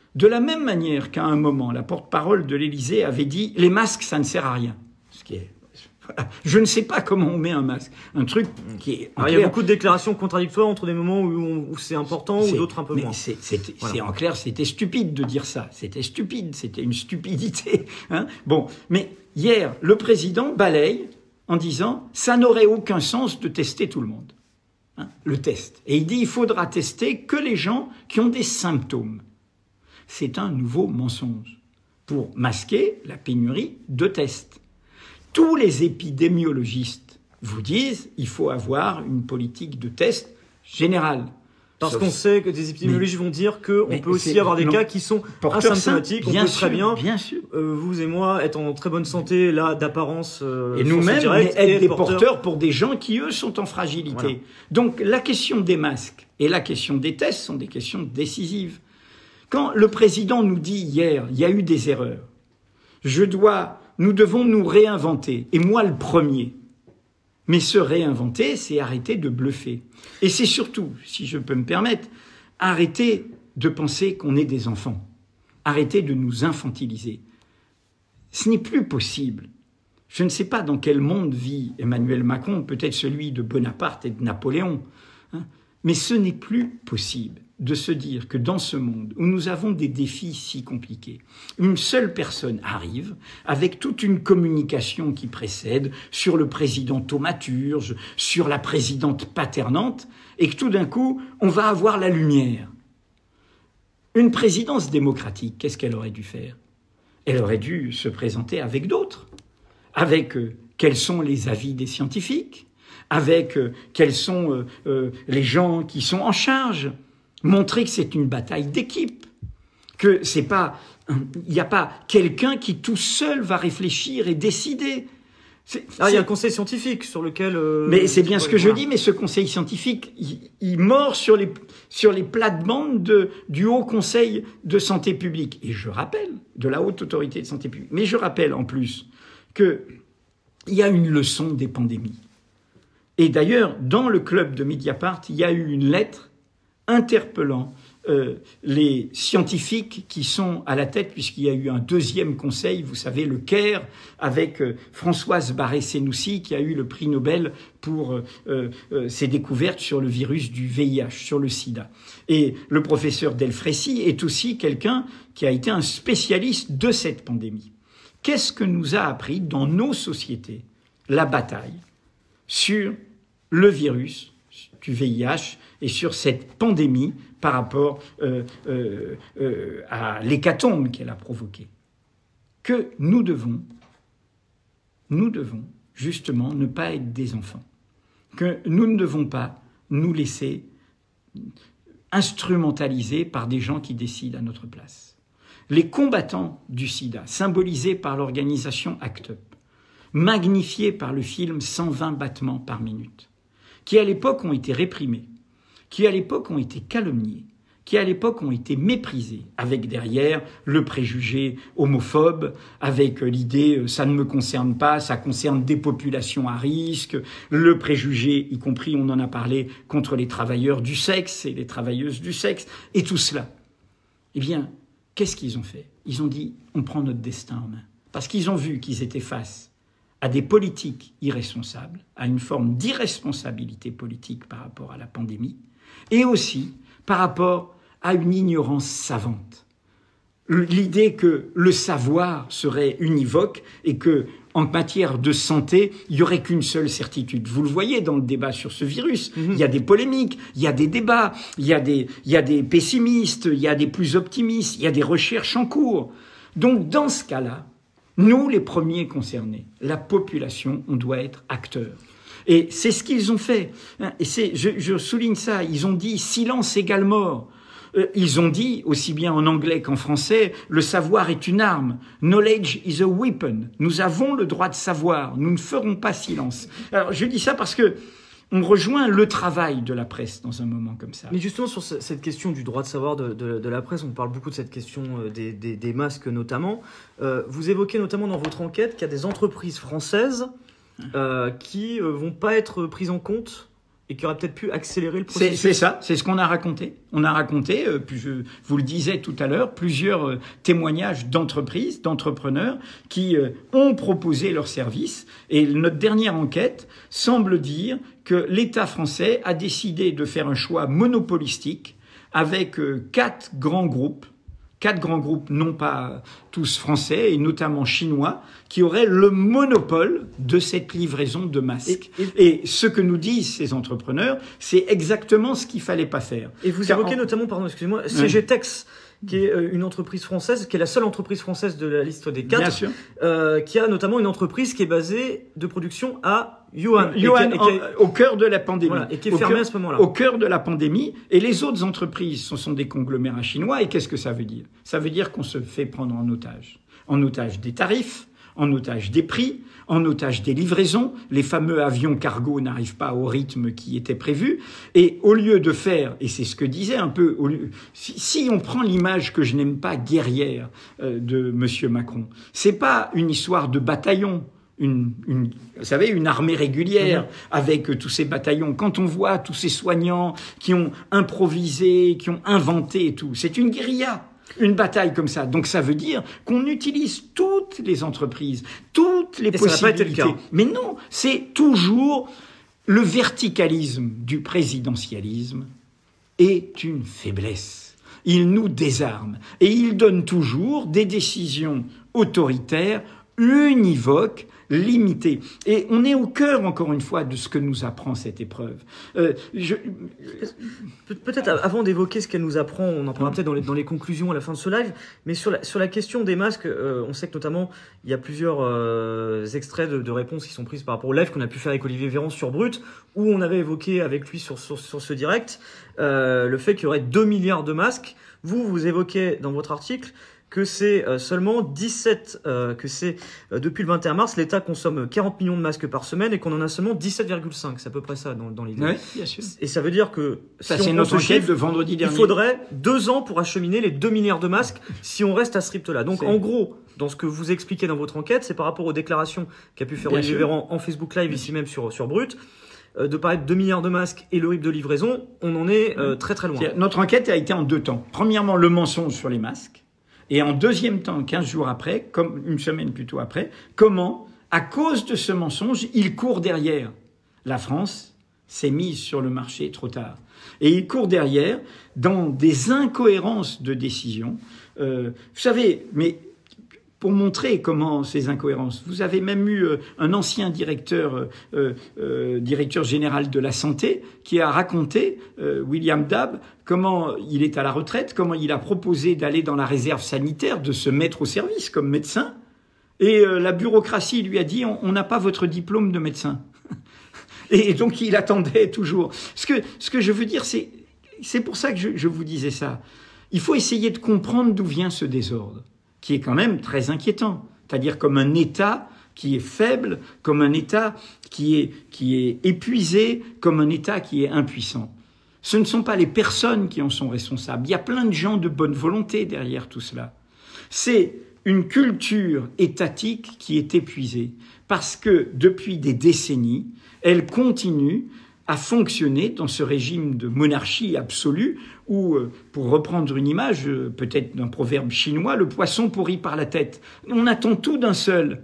De la même manière qu'à un moment, la porte-parole de l'Élysée avait dit « les masques, ça ne sert à rien ». Ce qui est... Je ne sais pas comment on met un masque. Un truc qui est... Alors, il y a beaucoup de déclarations contradictoires entre des moments où c'est important ou d'autres un peu moins. C'est en clair, c'était stupide de dire ça. C'était stupide, c'était une stupidité. Hein. Bon, mais hier, le président balaye en disant « ça n'aurait aucun sens de tester tout le monde hein, ». Le test. Et il dit « il faudra tester que les gens qui ont des symptômes ». C'est un nouveau mensonge pour masquer la pénurie de tests. Tous les épidémiologistes vous disent il faut avoir une politique de test générale. Parce qu'on sait que des épidémiologistes vont dire qu'on peut aussi avoir des cas qui sont asymptomatiques. On peut très bien, vous et moi, être en très bonne santé, là, d'apparence. Et nous-mêmes, être des porteurs pour des gens qui, eux, sont en fragilité. Voilà. Donc, la question des masques et la question des tests sont des questions décisives. Quand le président nous dit hier, il y a eu des erreurs, nous devons nous réinventer. Et moi, le premier. Mais se réinventer, c'est arrêter de bluffer. Et c'est surtout, si je peux me permettre, arrêter de penser qu'on est des enfants. Arrêter de nous infantiliser. Ce n'est plus possible. Je ne sais pas dans quel monde vit Emmanuel Macron, peut-être celui de Bonaparte et de Napoléon. Hein, mais ce n'est plus possible de se dire que dans ce monde où nous avons des défis si compliqués, une seule personne arrive avec toute une communication qui précède sur le président thaumaturge, sur la présidente paternante, et que tout d'un coup, on va avoir la lumière. Une présidence démocratique, qu'est-ce qu'elle aurait dû faire? Elle aurait dû se présenter avec d'autres, avec quels sont les avis des scientifiques, avec quels sont les gens qui sont en charge, montrer que c'est une bataille d'équipe, que c'est pas, il n'y a pas quelqu'un qui tout seul va réfléchir et décider. Il y a un conseil scientifique sur lequel... mais c'est bien ce que je dis, mais ce conseil scientifique, il mord sur les plates-bandes du Haut Conseil de Santé publique. Et je rappelle, de la Haute Autorité de Santé publique, mais je rappelle en plus qu'il y a une leçon des pandémies. Et d'ailleurs, dans le club de Mediapart, il y a eu une lettre interpellant les scientifiques qui sont à la tête, puisqu'il y a eu un deuxième conseil, vous savez, le CARE, avec Françoise Barré-Senoussi, qui a eu le prix Nobel pour ses découvertes sur le virus du VIH, sur le sida. Et le professeur Delfrécy est aussi quelqu'un qui a été un spécialiste de cette pandémie. Qu'est-ce que nous a appris dans nos sociétés la bataille sur le virus du VIH et sur cette pandémie par rapport à l'hécatombe qu'elle a provoquée. Que nous devons justement ne pas être des enfants. Que nous ne devons pas nous laisser instrumentaliser par des gens qui décident à notre place. Les combattants du sida, symbolisés par l'organisation ACT UP, magnifiés par le film 120 battements par minute, qui à l'époque ont été réprimés, qui à l'époque ont été calomniés, qui à l'époque ont été méprisés, avec derrière le préjugé homophobe, avec l'idée ça ne me concerne pas, ça concerne des populations à risque, le préjugé, y compris, on en a parlé, contre les travailleurs du sexe et les travailleuses du sexe, et tout cela. Eh bien, qu'est-ce qu'ils ont fait? Ils ont dit on prend notre destin en main. Parce qu'ils ont vu qu'ils étaient face à des politiques irresponsables, à une forme d'irresponsabilité politique par rapport à la pandémie, et aussi par rapport à une ignorance savante. L'idée que le savoir serait univoque et que, en matière de santé, il n'y aurait qu'une seule certitude. Vous le voyez dans le débat sur ce virus. Il y a des polémiques, il y a des débats, il y a des pessimistes, il y a des plus optimistes, il y a des recherches en cours. Donc, dans ce cas-là, nous, les premiers concernés, la population, on doit être acteurs. Et c'est ce qu'ils ont fait. Et je souligne ça. Ils ont dit « silence égale mort ». Ils ont dit, aussi bien en anglais qu'en français, le savoir est une arme. Knowledge is a weapon. Nous avons le droit de savoir. Nous ne ferons pas silence. Alors, je dis ça parce que on rejoint le travail de la presse dans un moment comme ça. Mais justement, sur cette question du droit de savoir de la presse, on parle beaucoup de cette question des masques notamment. Vous évoquez notamment dans votre enquête qu'il y a des entreprises françaises qui vont pas être prises en compte et qui aurait peut-être pu accélérer le processus. C'est ça, c'est ce qu'on a raconté. On a raconté, je vous le disais tout à l'heure, plusieurs témoignages d'entreprises, d'entrepreneurs qui ont proposé leurs services. Et notre dernière enquête semble dire que l'État français a décidé de faire un choix monopolistique avec quatre grands groupes, non pas tous français, et notamment chinois, qui auraient le monopole de cette livraison de masques. Et ce que nous disent ces entrepreneurs, c'est exactement ce qu'il fallait pas faire. Et vous évoquez notamment, pardon, excusez-moi, CGTEX, qui est une entreprise française, qui est la seule entreprise française de la liste des 4, bien sûr. Qui a notamment une entreprise qui est basée de production à Wuhan, au cœur de la pandémie. Voilà, et qui est fermée à ce moment-là. Au cœur de la pandémie. Et les autres entreprises, ce sont des conglomérats chinois. Et qu'est-ce que ça veut dire? Ça veut dire qu'on se fait prendre en otage. En otage des tarifs, en otage des prix, en otage des livraisons. Les fameux avions cargo n'arrivent pas au rythme qui était prévu. Et au lieu de faire, et c'est ce que disait un peu, si on prend l'image que je n'aime pas guerrière de Monsieur Macron, c'est pas une histoire de bataillon. Vous savez, une armée régulière avec tous ces bataillons. Quand on voit tous ces soignants qui ont improvisé, qui ont inventé et tout, c'est une guérilla. Une bataille comme ça. Donc ça veut dire qu'on utilise toutes les entreprises, toutes les possibilités. Ça n'a pas été le cas. Mais non, c'est toujours le verticalisme du présidentialisme est une faiblesse. Il nous désarme et il donne toujours des décisions autoritaires, univoques, limitées. Et on est au cœur, encore une fois, de ce que nous apprend cette épreuve. Peut-être avant d'évoquer ce qu'elle nous apprend, on en parlera peut-être dans les conclusions à la fin de ce live, mais sur la question des masques, on sait que notamment, il y a plusieurs extraits de réponses qui sont prises par rapport au live qu'on a pu faire avec Olivier Véran sur Brut, où on avait évoqué avec lui sur ce direct le fait qu'il y aurait 2 milliards de masques. Vous évoquez dans votre article que c'est seulement 17, que c'est depuis le 21 mars, l'État consomme 40 millions de masques par semaine et qu'on en a seulement 17,5. C'est à peu près ça dans l'idée. Oui, bien sûr. Et ça veut dire que ça, c'est notre enquête de vendredi dernier. Il faudrait 2 ans pour acheminer les 2 milliards de masques si on reste à ce rythme-là. Donc en gros, dans ce que vous expliquez dans votre enquête, c'est par rapport aux déclarations qu'a pu faire Olivier Véran en Facebook Live, ici même sur Brut, de parler de 2 milliards de masques et le rythme de livraison, on en est très très loin. Notre enquête a été en 2 temps. Premièrement, le mensonge sur les masques. Et en deuxième temps, 15 jours après, comme une semaine plutôt après, comment, à cause de ce mensonge, il court derrière. La France s'est mise sur le marché trop tard. Et il court derrière dans des incohérences de décision. Vous savez, mais pour montrer comment ces incohérences, vous avez même eu un ancien directeur général de la santé qui a raconté, William Dab, comment il est à la retraite, comment il a proposé d'aller dans la réserve sanitaire, de se mettre au service comme médecin. Et la bureaucratie lui a dit, on n'a pas votre diplôme de médecin. Et donc il attendait toujours. Ce que je veux dire, c'est pour ça que je vous disais ça. Il faut essayer de comprendre d'où vient ce désordre, qui est quand même très inquiétant. C'est-à-dire comme un État qui est faible, comme un État qui est épuisé, comme un État qui est impuissant. Ce ne sont pas les personnes qui en sont responsables. Il y a plein de gens de bonne volonté derrière tout cela. C'est une culture étatique qui est épuisée parce que depuis des décennies, elle continue à fonctionner dans ce régime de monarchie absolue où, pour reprendre une image, peut-être d'un proverbe chinois, le poisson pourrit par la tête. On attend tout d'un seul.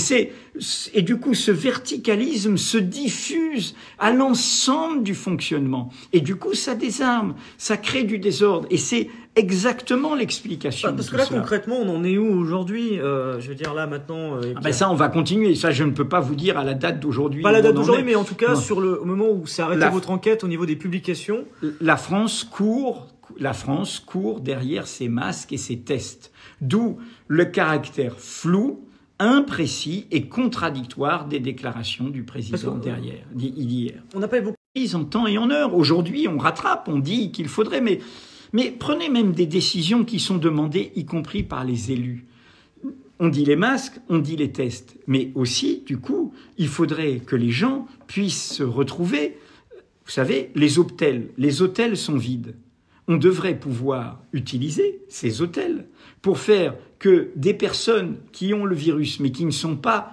Et du coup, ce verticalisme se diffuse à l'ensemble du fonctionnement. Et du coup, ça désarme, ça crée du désordre. Et c'est exactement l'explication. Parce que là, concrètement, on en est où aujourd'hui? Je veux dire, là, maintenant... ça, on va continuer. Ça, je ne peux pas vous dire à la date d'aujourd'hui. Pas la date d'aujourd'hui, mais en tout cas, au moment où s'est arrêté votre enquête au niveau des publications. La France court derrière ses masques et ses tests. D'où le caractère flou, imprécis et contradictoire des déclarations du président d'hier. On n'a pas évoqué en temps et en heure. Aujourd'hui, on rattrape, on dit qu'il faudrait, mais prenez même des décisions qui sont demandées, y compris par les élus. On dit les masques, on dit les tests, mais aussi, du coup, il faudrait que les gens puissent se retrouver. Vous savez, les hôtels sont vides. On devrait pouvoir utiliser ces hôtels pour faire que des personnes qui ont le virus, mais qui ne sont pas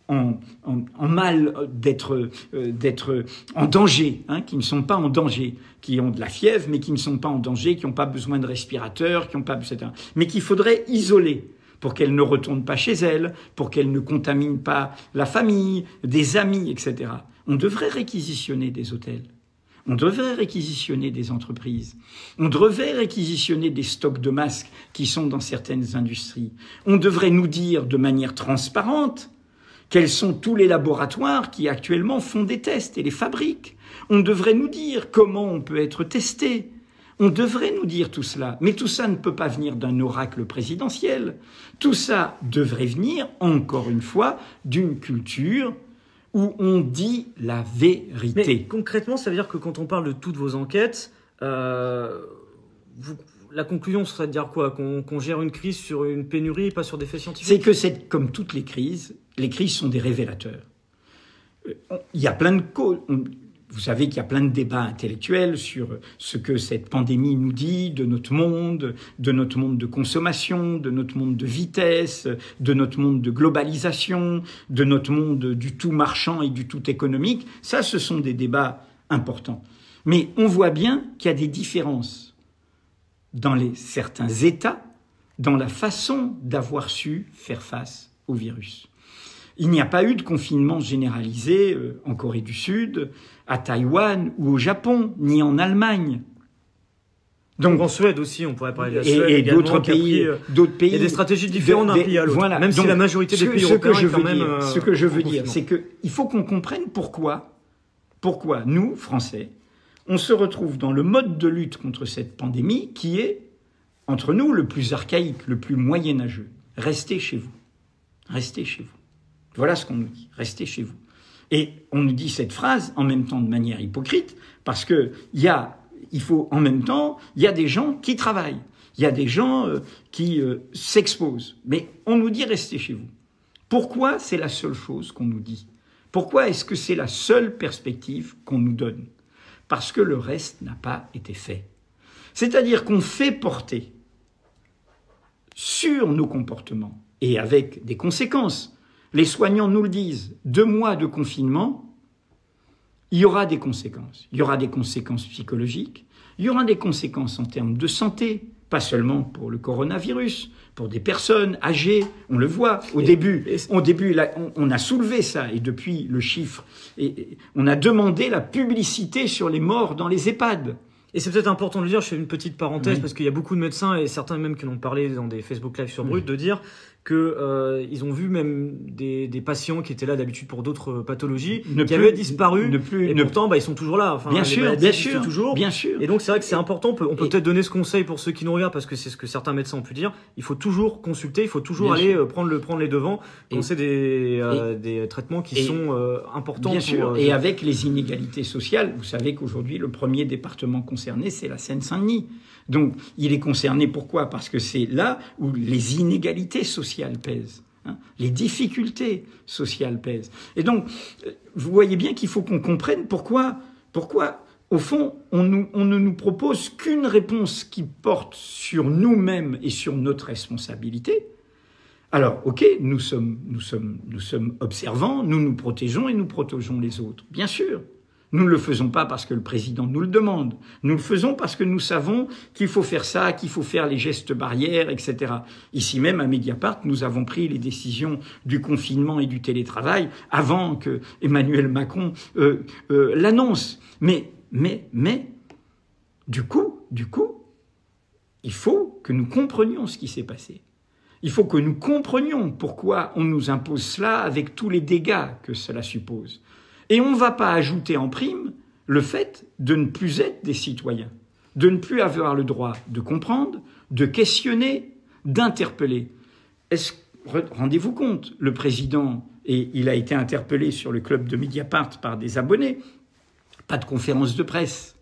en mal, d'être en danger, hein, qui ne sont pas en danger, qui ont de la fièvre, mais qui ne sont pas en danger, qui n'ont pas besoin de respirateurs, qui n'ont pas, etc. Mais qu'il faudrait isoler pour qu'elles ne retournent pas chez elles, pour qu'elles ne contaminent pas la famille, des amis, etc. On devrait réquisitionner des hôtels. On devrait réquisitionner des entreprises. On devrait réquisitionner des stocks de masques qui sont dans certaines industries. On devrait nous dire de manière transparente quels sont tous les laboratoires qui actuellement font des tests et les fabriquent. On devrait nous dire comment on peut être testé. On devrait nous dire tout cela. Mais tout ça ne peut pas venir d'un oracle présidentiel. Tout ça devrait venir, encore une fois, d'une culture où on dit la vérité. Mais concrètement, ça veut dire que quand on parle de toutes vos enquêtes, la conclusion serait de dire quoi? Qu'on gère une crise sur une pénurie, pas sur des faits scientifiques? C'est que comme toutes les crises sont des révélateurs. Il y a plein de causes. Vous savez qu'il y a plein de débats intellectuels sur ce que cette pandémie nous dit de notre monde de consommation, de notre monde de vitesse, de notre monde de globalisation, de notre monde du tout marchand et du tout économique. Ça, ce sont des débats importants. Mais on voit bien qu'il y a des différences dans certains États, dans la façon d'avoir su faire face au virus. Il n'y a pas eu de confinement généralisé en Corée du Sud, à Taïwan ou au Japon, ni en Allemagne. Donc en Suède aussi, on pourrait parler de la Suède et d'autres pays. Il y a des stratégies différentes d'un pays à l'autre. Voilà. Même si la majorité des pays européens est quand même. Ce que je veux dire, c'est qu'il faut qu'on comprenne pourquoi nous, Français, on se retrouve dans le mode de lutte contre cette pandémie qui est, entre nous, le plus archaïque, le plus moyenâgeux. Restez chez vous. Restez chez vous. Voilà ce qu'on nous dit. Restez chez vous. Et on nous dit cette phrase en même temps de manière hypocrite parce que il y a des gens qui travaillent. Il y a des gens qui s'exposent. Mais on nous dit restez chez vous. Pourquoi c'est la seule chose qu'on nous dit? Pourquoi est-ce que c'est la seule perspective qu'on nous donne? Parce que le reste n'a pas été fait. C'est-à-dire qu'on fait porter sur nos comportements et avec des conséquences. Les soignants nous le disent, 2 mois de confinement, il y aura des conséquences. Il y aura des conséquences psychologiques, il y aura des conséquences en termes de santé, pas seulement pour le coronavirus, pour des personnes âgées, on le voit. Au début, on a soulevé ça, et depuis le chiffre, et on a demandé la publicité sur les morts dans les EHPAD. Et c'est peut-être important de le dire, je fais une petite parenthèse, oui. Parce qu'il y a beaucoup de médecins, et certains même qui en ont parlé dans des Facebook Live sur Brut, de dire que ils ont vu même des patients qui étaient là d'habitude pour d'autres pathologies, qui avaient disparu, et pourtant ils sont toujours là. Enfin, bien sûr, toujours. Bien sûr. Et donc c'est vrai que c'est important, on peut peut-être donner ce conseil pour ceux qui nous regardent, parce que c'est ce que certains médecins ont pu dire, il faut toujours consulter, il faut toujours aller prendre les devants, quand c'est des traitements qui sont importants. Bien sûr, et avec les inégalités sociales, vous savez qu'aujourd'hui le premier département concerné c'est la Seine-Saint-Denis. Donc, il est concerné pourquoi? Parce que c'est là où les inégalités sociales pèsent. Hein, les difficultés sociales pèsent. Et donc, vous voyez bien qu'il faut qu'on comprenne pourquoi, au fond, on ne nous propose qu'une réponse qui porte sur nous-mêmes et sur notre responsabilité. Alors, ok, nous sommes observants, nous nous protégeons et nous protégeons les autres, bien sûr. Nous ne le faisons pas parce que le président nous le demande. Nous le faisons parce que nous savons qu'il faut faire ça, qu'il faut faire les gestes barrières, etc. Ici même, à Mediapart, nous avons pris les décisions du confinement et du télétravail avant que Emmanuel Macron l'annonce. Mais, du coup, il faut que nous comprenions ce qui s'est passé. Il faut que nous comprenions pourquoi on nous impose cela avec tous les dégâts que cela suppose. Et on ne va pas ajouter en prime le fait de ne plus être des citoyens, de ne plus avoir le droit de comprendre, de questionner, d'interpeller. Rendez-vous compte, le président, et il a été interpellé sur le club de Mediapart par des abonnés, pas de conférence de presse,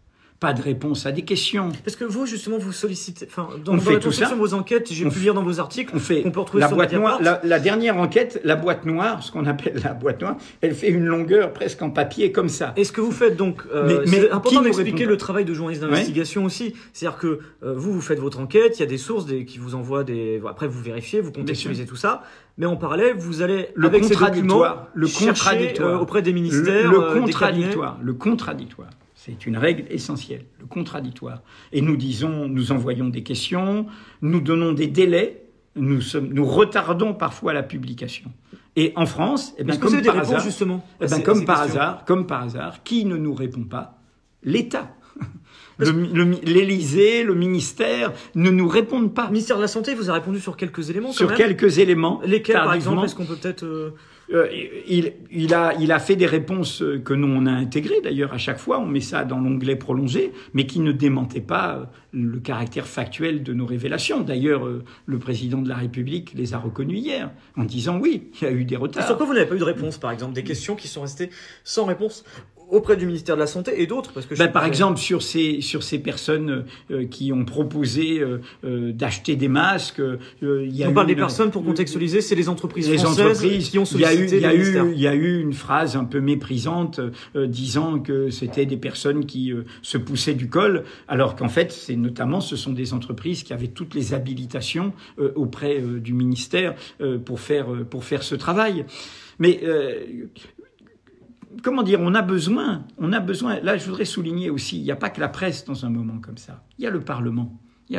pas de réponse à des questions. Parce que vous, justement, vous sollicitez... Enfin, dans la construction de vos enquêtes, j'ai pu lire dans vos articles, on peut retrouver la sur boîte noire. Mediapart. La dernière enquête, la boîte noire, ce qu'on appelle la boîte noire, elle fait une longueur presque en papier comme ça. Et ce que vous faites donc, c'est important d'expliquer le travail de journaliste d'investigation aussi. C'est-à-dire que vous faites votre enquête, il y a des sources qui vous envoient des... Après, vous vérifiez, vous contextualisez tout ça. Mais en parallèle, vous allez, avec ces documents, chercher auprès des ministères, le contradictoire. C'est une règle essentielle, le contradictoire. Et nous envoyons des questions, nous donnons des délais, nous retardons parfois la publication. Et en France, comme par hasard, justement, comme par hasard, qui ne nous répond pas? L'État. L'Élysée, le ministère ne nous répondent pas. Le ministère de la Santé vous a répondu sur quelques éléments. Sur quelques éléments. Lesquels, par exemple, est-ce qu'on peut peut-être... Il a fait des réponses que nous on a intégrées d'ailleurs à chaque fois, on met ça dans l'onglet prolongé, mais qui ne démentaient pas le caractère factuel de nos révélations. D'ailleurs, le président de la République les a reconnues hier, en disant oui, il y a eu des retards. Et sur quoi vous n'avez pas eu de réponse, par exemple, des questions qui sont restées sans réponse auprès du ministère de la Santé et d'autres, parce que par exemple sur ces personnes qui ont proposé d'acheter des masques, on parle des personnes, pour contextualiser, c'est les entreprises françaises qui ont sollicité le ministère. Il y a eu une phrase un peu méprisante disant que c'était des personnes qui se poussaient du col, alors qu'en fait ce sont des entreprises qui avaient toutes les habilitations auprès du ministère pour faire ce travail. Mais comment dire, on a besoin, là je voudrais souligner aussi, il n'y a pas que la presse dans un moment comme ça, il y a le Parlement.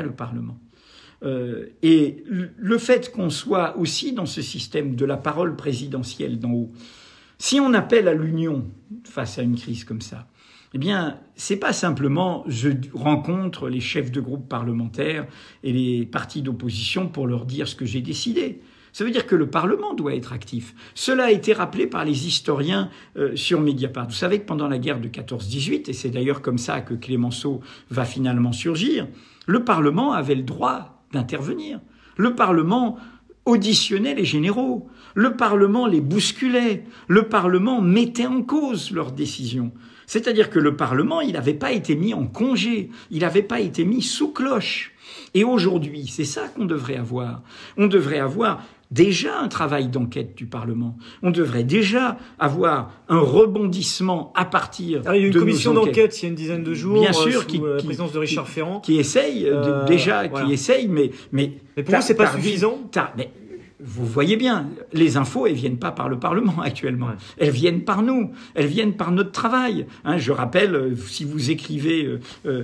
Et le fait qu'on soit aussi dans ce système de la parole présidentielle d'en haut, si on appelle à l'union face à une crise comme ça, eh bien, c'est pas simplement je rencontre les chefs de groupe parlementaires et les partis d'opposition pour leur dire ce que j'ai décidé. Ça veut dire que le Parlement doit être actif. Cela a été rappelé par les historiens sur Mediapart. Vous savez que pendant la guerre de 14-18, et c'est d'ailleurs comme ça que Clémenceau va finalement surgir, le Parlement avait le droit d'intervenir. Le Parlement auditionnait les généraux. Le Parlement les bousculait. Le Parlement mettait en cause leurs décisions. C'est-à-dire que le Parlement, il n'avait pas été mis en congé. Il n'avait pas été mis sous cloche. Et aujourd'hui, c'est ça qu'on devrait avoir. On devrait avoir déjà un travail d'enquête du Parlement. On devrait déjà avoir un rebondissement à partir de nos enquêtes. Il y a eu une commission d'enquête il y a une dizaine de jours, bien sûr, sous la présidence de Richard Ferrand. Qui essaye, mais pour vous, c'est pas suffisant. Vous voyez bien, les infos, elles viennent pas par le Parlement actuellement. Ouais. Elles viennent par nous. Elles viennent par notre travail. Je rappelle, si vous écrivez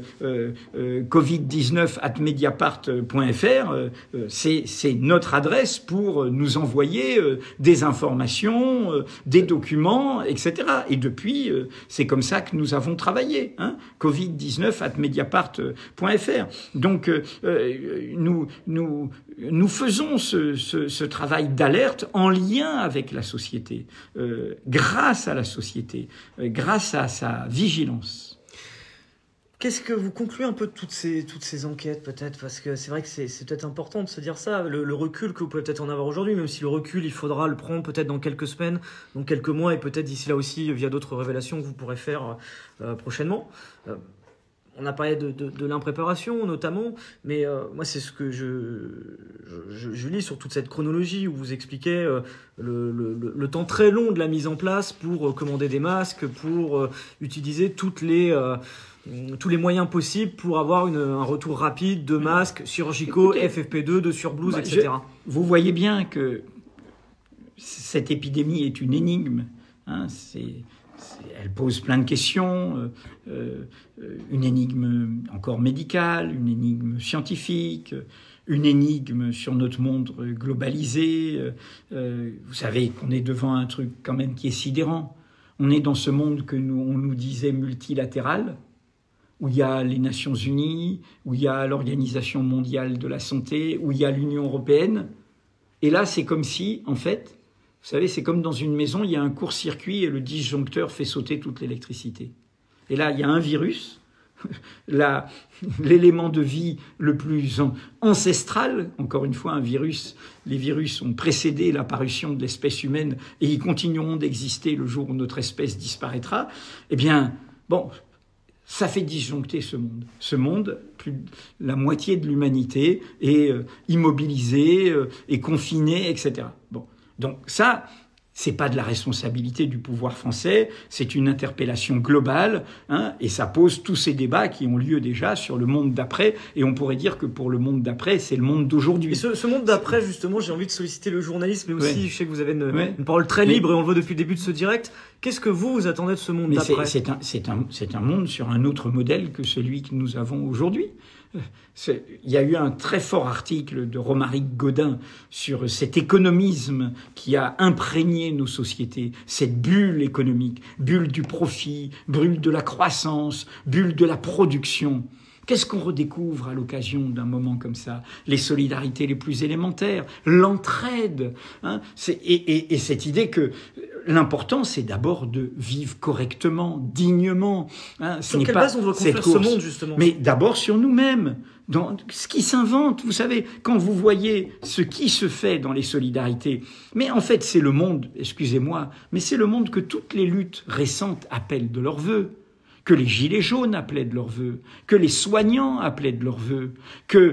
covid19@mediapart.fr, c'est notre adresse pour nous envoyer des informations, des documents, etc. Et depuis, c'est comme ça que nous avons travaillé. covid19@mediapart.fr. Donc, nous faisons ce travail d'alerte en lien avec la société, grâce à la société, grâce à sa vigilance. Qu'est-ce que vous concluez un peu de toutes ces enquêtes, peut-être? Parce que c'est vrai que c'est peut-être important de se dire ça, le recul que vous pouvez peut-être en avoir aujourd'hui, même si le recul, il faudra le prendre peut-être dans quelques semaines, dans quelques mois, et peut-être d'ici là aussi, via d'autres révélations que vous pourrez faire prochainement. On a parlé de l'impréparation notamment, mais moi c'est ce que je lis sur toute cette chronologie où vous expliquez le temps très long de la mise en place pour commander des masques, pour utiliser tous les moyens possibles pour avoir un retour rapide de masques chirurgicaux, FFP2, de surblouses, etc. Vous voyez bien que cette épidémie est une énigme. Elle pose plein de questions, une énigme encore médicale, une énigme scientifique, une énigme sur notre monde globalisé. Vous savez qu'on est devant un truc quand même qui est sidérant. On est dans ce monde que on nous disait multilatéral, où il y a les Nations Unies, où il y a l'Organisation mondiale de la santé, où il y a l'Union européenne. Et là, c'est comme si, en fait, vous savez, c'est comme dans une maison, il y a un court-circuit et le disjoncteur fait sauter toute l'électricité. Et là, il y a un virus, l'élément de vie le plus ancestral, encore une fois, les virus ont précédé l'apparition de l'espèce humaine et ils continueront d'exister le jour où notre espèce disparaîtra. Eh bien, bon, ça fait disjoncter ce monde. Ce monde, plus de la moitié de l'humanité est immobilisée, est confinée, etc. Bon, donc ça, c'est pas de la responsabilité du pouvoir français, c'est une interpellation globale, hein, et ça pose tous ces débats qui ont lieu déjà sur le monde d'après, et on pourrait dire que pour le monde d'après, c'est le monde d'aujourd'hui. Et ce monde d'après, justement, j'ai envie de solliciter le journalisme, mais aussi, je sais que vous avez Ouais. une parole très libre, et on le voit depuis le début de ce direct. Qu'est-ce que vous attendez de ce monde d'après? C'est un monde sur un autre modèle que celui que nous avons aujourd'hui. Il y a eu un très fort article de Romaric Gaudin sur cet économisme qui a imprégné nos sociétés, cette bulle économique, bulle du profit, bulle de la croissance, bulle de la production. Qu'est-ce qu'on redécouvre à l'occasion d'un moment comme ça? Les solidarités les plus élémentaires, l'entraide, hein, et cette idée que l'important, c'est d'abord de vivre correctement, dignement. Hein, sur quelle base on doit construire ce monde, justement? Mais d'abord sur nous-mêmes, dans ce qui s'invente. Vous savez, quand vous voyez ce qui se fait dans les solidarités, mais en fait, c'est le monde, excusez-moi, mais c'est le monde que toutes les luttes récentes appellent de leur vœu, que les gilets jaunes appelaient de leur vœu, que les soignants appelaient de leur vœu, que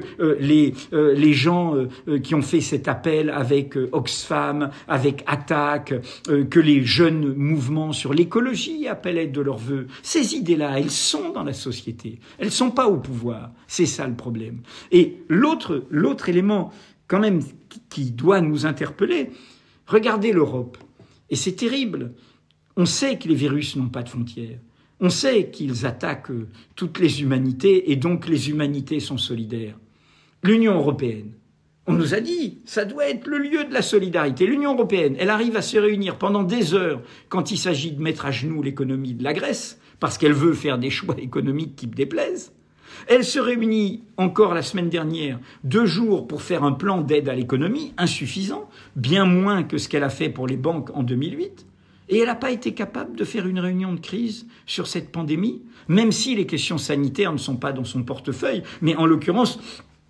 les gens qui ont fait cet appel avec Oxfam, avec Attac, que les jeunes mouvements sur l'écologie appelaient de leur vœu. Ces idées-là, elles sont dans la société, elles sont pas au pouvoir. C'est ça le problème. Et l'autre élément, quand même, qui doit nous interpeller, regardez l'Europe. Et c'est terrible. On sait que les virus n'ont pas de frontières. On sait qu'ils attaquent toutes les humanités et donc les humanités sont solidaires. L'Union européenne, on nous a dit, ça doit être le lieu de la solidarité. L'Union européenne, elle arrive à se réunir pendant des heures quand il s'agit de mettre à genoux l'économie de la Grèce, parce qu'elle veut faire des choix économiques qui me déplaisent. Elle se réunit encore la semaine dernière 2 jours pour faire un plan d'aide à l'économie insuffisant, bien moins que ce qu'elle a fait pour les banques en 2008. Et elle n'a pas été capable de faire une réunion de crise sur cette pandémie, même si les questions sanitaires ne sont pas dans son portefeuille. Mais en l'occurrence,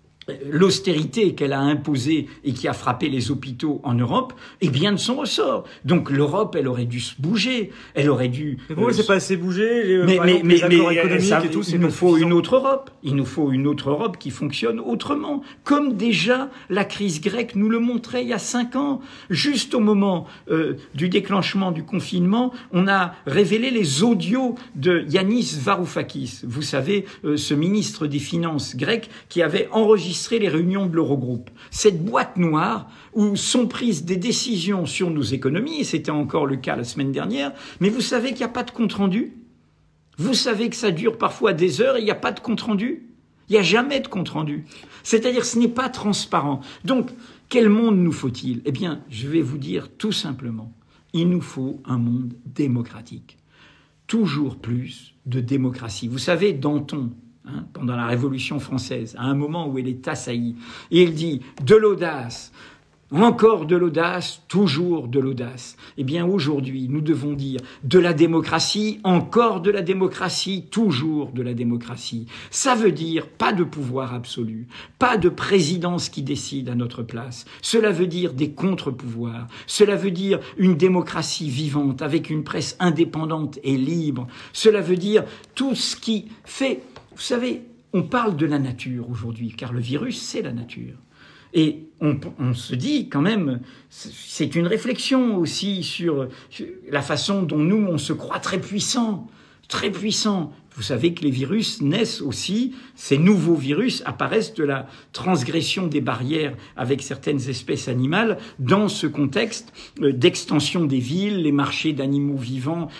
l'austérité qu'elle a imposée et qui a frappé les hôpitaux en Europe est bien de son ressort. Donc l'Europe, elle aurait dû se bouger, elle aurait dû... Mais pourquoi c'est pas assez bougé? Mais accords économiques et tout, il nous faut une autre Europe. Il nous faut une autre Europe qui fonctionne autrement. Comme déjà la crise grecque nous le montrait il y a 5 ans. Juste au moment du déclenchement du confinement, on a révélé les audios de Yanis Varoufakis. Vous savez, ce ministre des Finances grec qui avait enregistré les réunions de l'Eurogroupe. Cette boîte noire où sont prises des décisions sur nos économies, et c'était encore le cas la semaine dernière, mais vous savez qu'il n'y a pas de compte-rendu. Vous savez que ça dure parfois des heures et il n'y a pas de compte-rendu. Il n'y a jamais de compte-rendu. C'est-à-dire ce n'est pas transparent. Donc, quel monde nous faut-il? Eh bien, je vais vous dire tout simplement, il nous faut un monde démocratique. Toujours plus de démocratie. Vous savez, Danton, pendant la Révolution française, à un moment où elle est assaillie, et il dit « de l'audace ». Encore de l'audace, toujours de l'audace. Eh bien, aujourd'hui, nous devons dire de la démocratie, encore de la démocratie, toujours de la démocratie. Ça veut dire pas de pouvoir absolu, pas de présidence qui décide à notre place. Cela veut dire des contre-pouvoirs. Cela veut dire une démocratie vivante avec une presse indépendante et libre. Cela veut dire tout ce qui fait... Vous savez, on parle de la nature aujourd'hui, car le virus, c'est la nature. Et on se dit quand même, c'est une réflexion aussi sur la façon dont nous, on se croit très puissants, très puissants. Vous savez que les virus naissent aussi, ces nouveaux virus apparaissent de la transgression des barrières avec certaines espèces animales dans ce contexte d'extension des villes, les marchés d'animaux vivants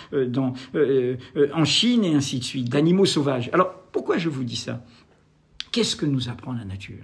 en Chine et ainsi de suite, d'animaux sauvages. Alors, pourquoi je vous dis ça? Qu'est-ce que nous apprend la nature?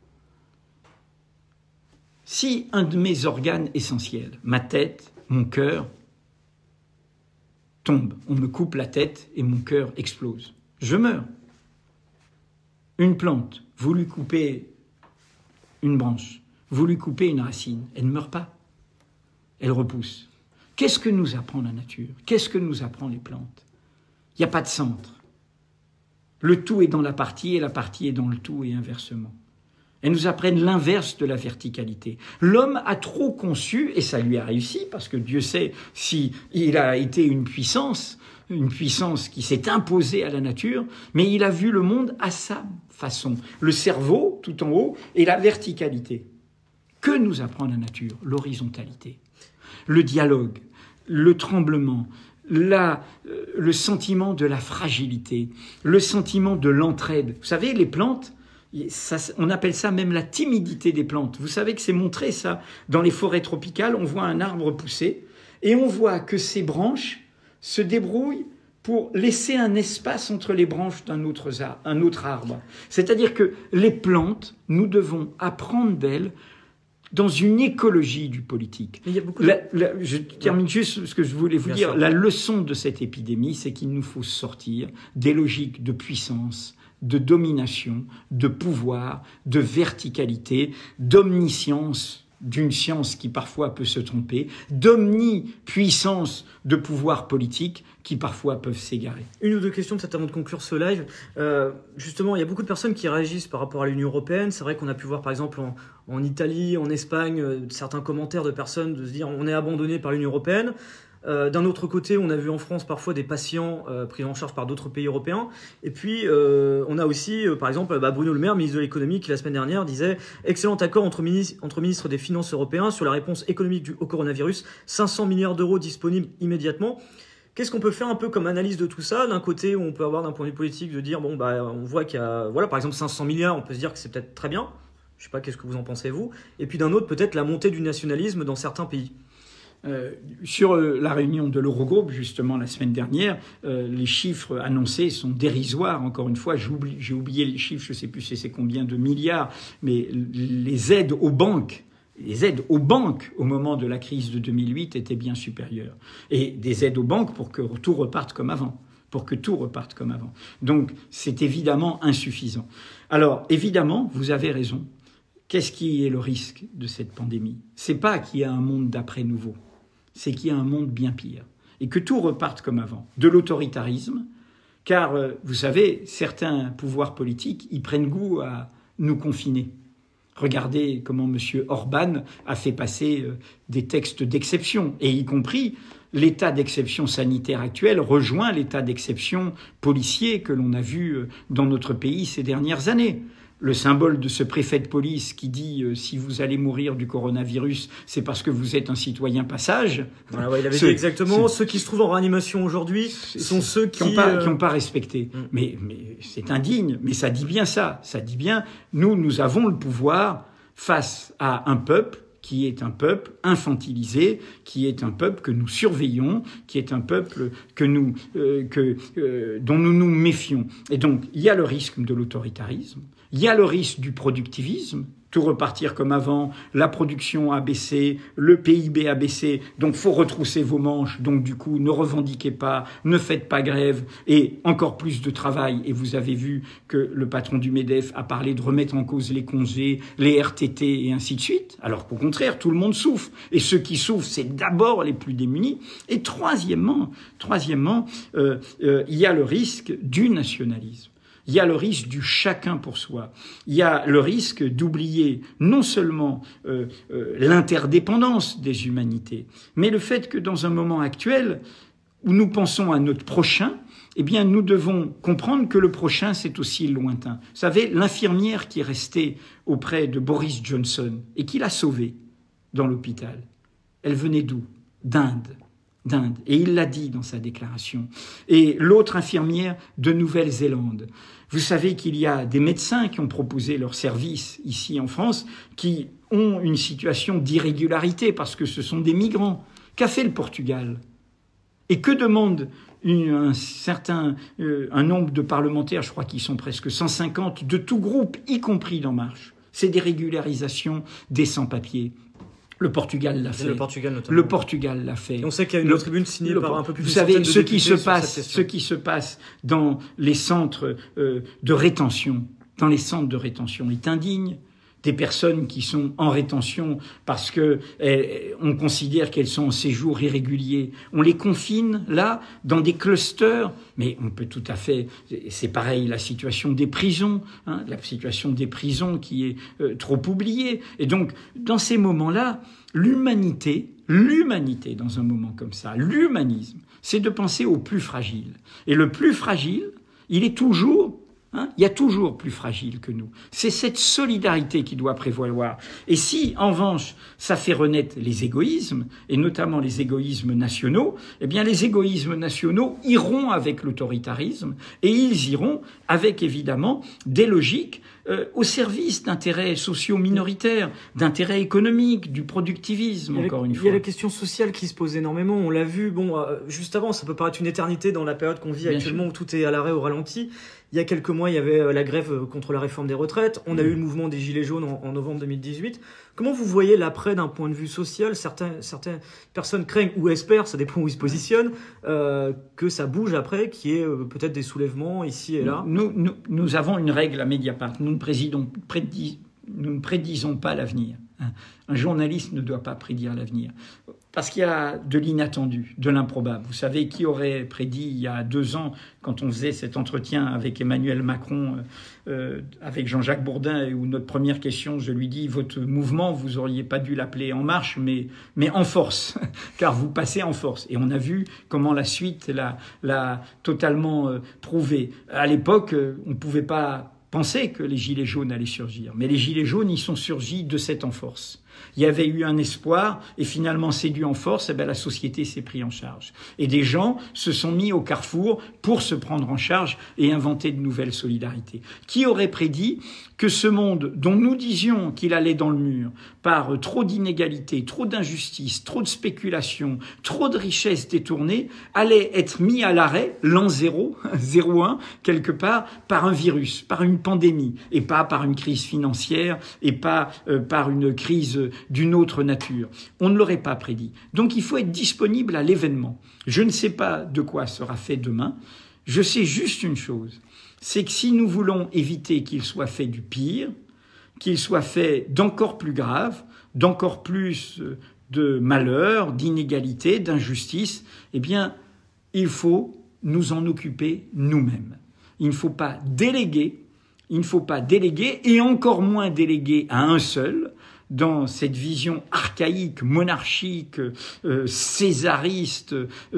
Si un de mes organes essentiels, ma tête, mon cœur, tombe, on me coupe la tête et mon cœur explose, je meurs. Une plante, vous lui coupez une branche, vous lui coupez une racine, elle ne meurt pas, elle repousse. Qu'est-ce que nous apprend la nature? Qu'est-ce que nous apprend les plantes? Il n'y a pas de centre. Le tout est dans la partie et la partie est dans le tout et inversement. Elles nous apprennent l'inverse de la verticalité. L'homme a trop conçu, et ça lui a réussi, parce que Dieu sait s'il a été une puissance, une puissance qui s'est imposée à la nature, mais il a vu le monde à sa façon. Le cerveau, tout en haut, et la verticalité. Que nous apprend la nature? L'horizontalité, le dialogue, le tremblement, le sentiment de la fragilité, le sentiment de l'entraide. Vous savez, les plantes, on appelle ça même la timidité des plantes. Vous savez que c'est montré ça dans les forêts tropicales. On voit un arbre pousser et on voit que ses branches se débrouillent pour laisser un espace entre les branches d'un autre arbre. C'est-à-dire que les plantes, nous devons apprendre d'elles dans une écologie du politique. Il y a beaucoup je termine juste ce que je voulais vous dire. La leçon de cette épidémie, c'est qu'il nous faut sortir des logiques de puissance, de domination, de pouvoir, de verticalité, d'omniscience, d'une science qui parfois peut se tromper, d'omnipuissance de pouvoir politique qui parfois peuvent s'égarer. Une ou deux questions peut-être avant de conclure ce live. Justement, il y a beaucoup de personnes qui réagissent par rapport à l'Union européenne. C'est vrai qu'on a pu voir par exemple en Italie, en Espagne, certains commentaires de personnes de se dire on est abandonné par l'Union européenne. D'un autre côté, on a vu en France parfois des patients pris en charge par d'autres pays européens. Et puis, on a aussi, par exemple, Bruno Le Maire, ministre de l'économie, qui la semaine dernière disait « Excellent accord entre ministres des Finances européens sur la réponse économique au coronavirus, 500 milliards d'euros disponibles immédiatement ». Qu'est-ce qu'on peut faire un peu comme analyse de tout ça? D'un côté, on peut avoir d'un point de vue politique de dire, on voit qu'il y a, par exemple, 500 milliards, on peut se dire que c'est peut-être très bien. Je sais pas, qu'est-ce que vous en pensez, vous? Et puis d'un autre, peut-être la montée du nationalisme dans certains pays. Sur la réunion de l'Eurogroupe, justement, la semaine dernière, les chiffres annoncés sont dérisoires. Encore une fois, j'ai oublié les chiffres, je ne sais plus c'est combien de milliards, mais les aides aux banques au moment de la crise de 2008 étaient bien supérieures. Et des aides aux banques pour que tout reparte comme avant. Donc, c'est évidemment insuffisant. Alors, évidemment, vous avez raison. Qu'est-ce qui est le risque de cette pandémie? C'est pas qu'il y a un monde d'après nouveau. C'est qu'il y a un monde bien pire. Et que tout reparte comme avant. De l'autoritarisme, car, vous savez, certains pouvoirs politiques, ils prennent goût à nous confiner. Regardez comment M. Orban a fait passer des textes d'exception, et y compris l'état d'exception sanitaire actuel rejoint l'état d'exception policier que l'on a vu dans notre pays ces dernières années. Le symbole de ce préfet de police qui dit si vous allez mourir du coronavirus, c'est parce que vous êtes un citoyen passage. Voilà, ouais, il avait dit exactement. Ceux qui se trouvent en réanimation aujourd'hui sont ceux qui n'ont pas respecté. Mais c'est indigne. Mais ça dit bien ça. Ça dit bien nous avons le pouvoir face à un peuple qui est un peuple infantilisé, qui est un peuple que nous surveillons, qui est un peuple dont nous nous méfions. Et donc, il y a le risque de l'autoritarisme, il y a le risque du productivisme, tout repartir comme avant, la production a baissé, le PIB a baissé, donc faut retrousser vos manches, donc du coup, ne revendiquez pas, ne faites pas grève, et encore plus de travail. Et vous avez vu que le patron du MEDEF a parlé de remettre en cause les congés, les RTT et ainsi de suite, alors qu'au contraire, tout le monde souffre. Et ceux qui souffrent, c'est d'abord les plus démunis. Et troisièmement, il y a le risque du nationalisme. Il y a le risque du chacun pour soi. Il y a le risque d'oublier non seulement l'interdépendance des humanités, mais le fait que dans un moment actuel où nous pensons à notre prochain, eh bien, nous devons comprendre que le prochain, c'est aussi lointain. Vous savez, l'infirmière qui est restée auprès de Boris Johnson et qui l'a sauvé dans l'hôpital, elle venait d'où? d'Inde. Et il l'a dit dans sa déclaration. Et l'autre infirmière de Nouvelle-Zélande. Vous savez qu'il y a des médecins qui ont proposé leur service ici en France, qui ont une situation d'irrégularité parce que ce sont des migrants. Qu'a fait le Portugal? Et que demande un nombre de parlementaires, je crois qu'ils sont presque 150, de tout groupe, y compris d'En Marche? C'est des régularisations des sans-papiers. Le Portugal l'a fait. Le Portugal notamment. Le Portugal l'a fait. Et on sait qu'il y a une tribune signée par un peu plus de Vous savez, ce qui se passe dans les centres de rétention, est indigne. des personnes qui sont en rétention parce que on considère qu'elles sont en séjour irrégulier. On les confine là dans des clusters, mais on peut tout à fait. C'est pareil la situation des prisons, hein, la situation des prisons qui est trop oubliée. Et donc dans ces moments-là, l'humanité dans un moment comme ça, l'humanisme, c'est de penser au plus fragile. Et le plus fragile, il est toujours, il y a toujours plus fragile que nous. C'est cette solidarité qui doit prévaloir. Et si, en revanche, ça fait renaître les égoïsmes, et notamment les égoïsmes nationaux, eh bien les égoïsmes nationaux iront avec l'autoritarisme, et ils iront avec, évidemment, des logiques au service d'intérêts sociaux minoritaires, d'intérêts économiques, du productivisme, encore une fois. Il y a la question sociale qui se pose énormément. On l'a vu, juste avant, ça peut paraître une éternité dans la période qu'on vit actuellement, où tout est à l'arrêt, au ralenti. Il y a quelques mois, il y avait la grève contre la réforme des retraites. On a eu le mouvement des Gilets jaunes en novembre 2018. Comment vous voyez l'après d'un point de vue social? Certaines personnes craignent ou espèrent, ça dépend où ils se positionnent, que ça bouge après, qu'il y ait peut-être des soulèvements ici et là. Nous avons une règle à Mediapart. Nous ne prédisons pas l'avenir. Un journaliste ne doit pas prédire l'avenir. Parce qu'il y a de l'inattendu, de l'improbable. Vous savez, qui aurait prédit il y a 2 ans, quand on faisait cet entretien avec Emmanuel Macron, avec Jean-Jacques Bourdin, où notre première question, je lui dis, votre mouvement, vous auriez pas dû l'appeler En Marche, mais En Force, car vous passez en force. Et on a vu comment la suite l'a totalement prouvé. À l'époque, on ne pouvait pas penser que les Gilets jaunes allaient surgir. Mais les Gilets jaunes, ils sont surgis de cette En Force. Il y avait eu un espoir et finalement séduit en force, la société s'est prise en charge. Et des gens se sont mis au carrefour pour se prendre en charge et inventer de nouvelles solidarités. Qui aurait prédit que ce monde dont nous disions qu'il allait dans le mur par trop d'inégalités, trop d'injustices, trop de spéculation, trop de richesses détournées, allait être mis à l'arrêt, l'an 01, quelque part, par un virus, par une pandémie, et pas par une crise financière, et pas par une crise d'une autre nature. On ne l'aurait pas prédit. Donc il faut être disponible à l'événement. Je ne sais pas de quoi sera fait demain. Je sais juste une chose, c'est que si nous voulons éviter qu'il soit fait du pire, qu'il soit fait d'encore plus grave, d'encore plus de malheur, d'inégalité, d'injustice, eh bien, il faut nous en occuper nous-mêmes. Il ne faut pas déléguer, et encore moins déléguer à un seul, dans cette vision archaïque, monarchique, césariste,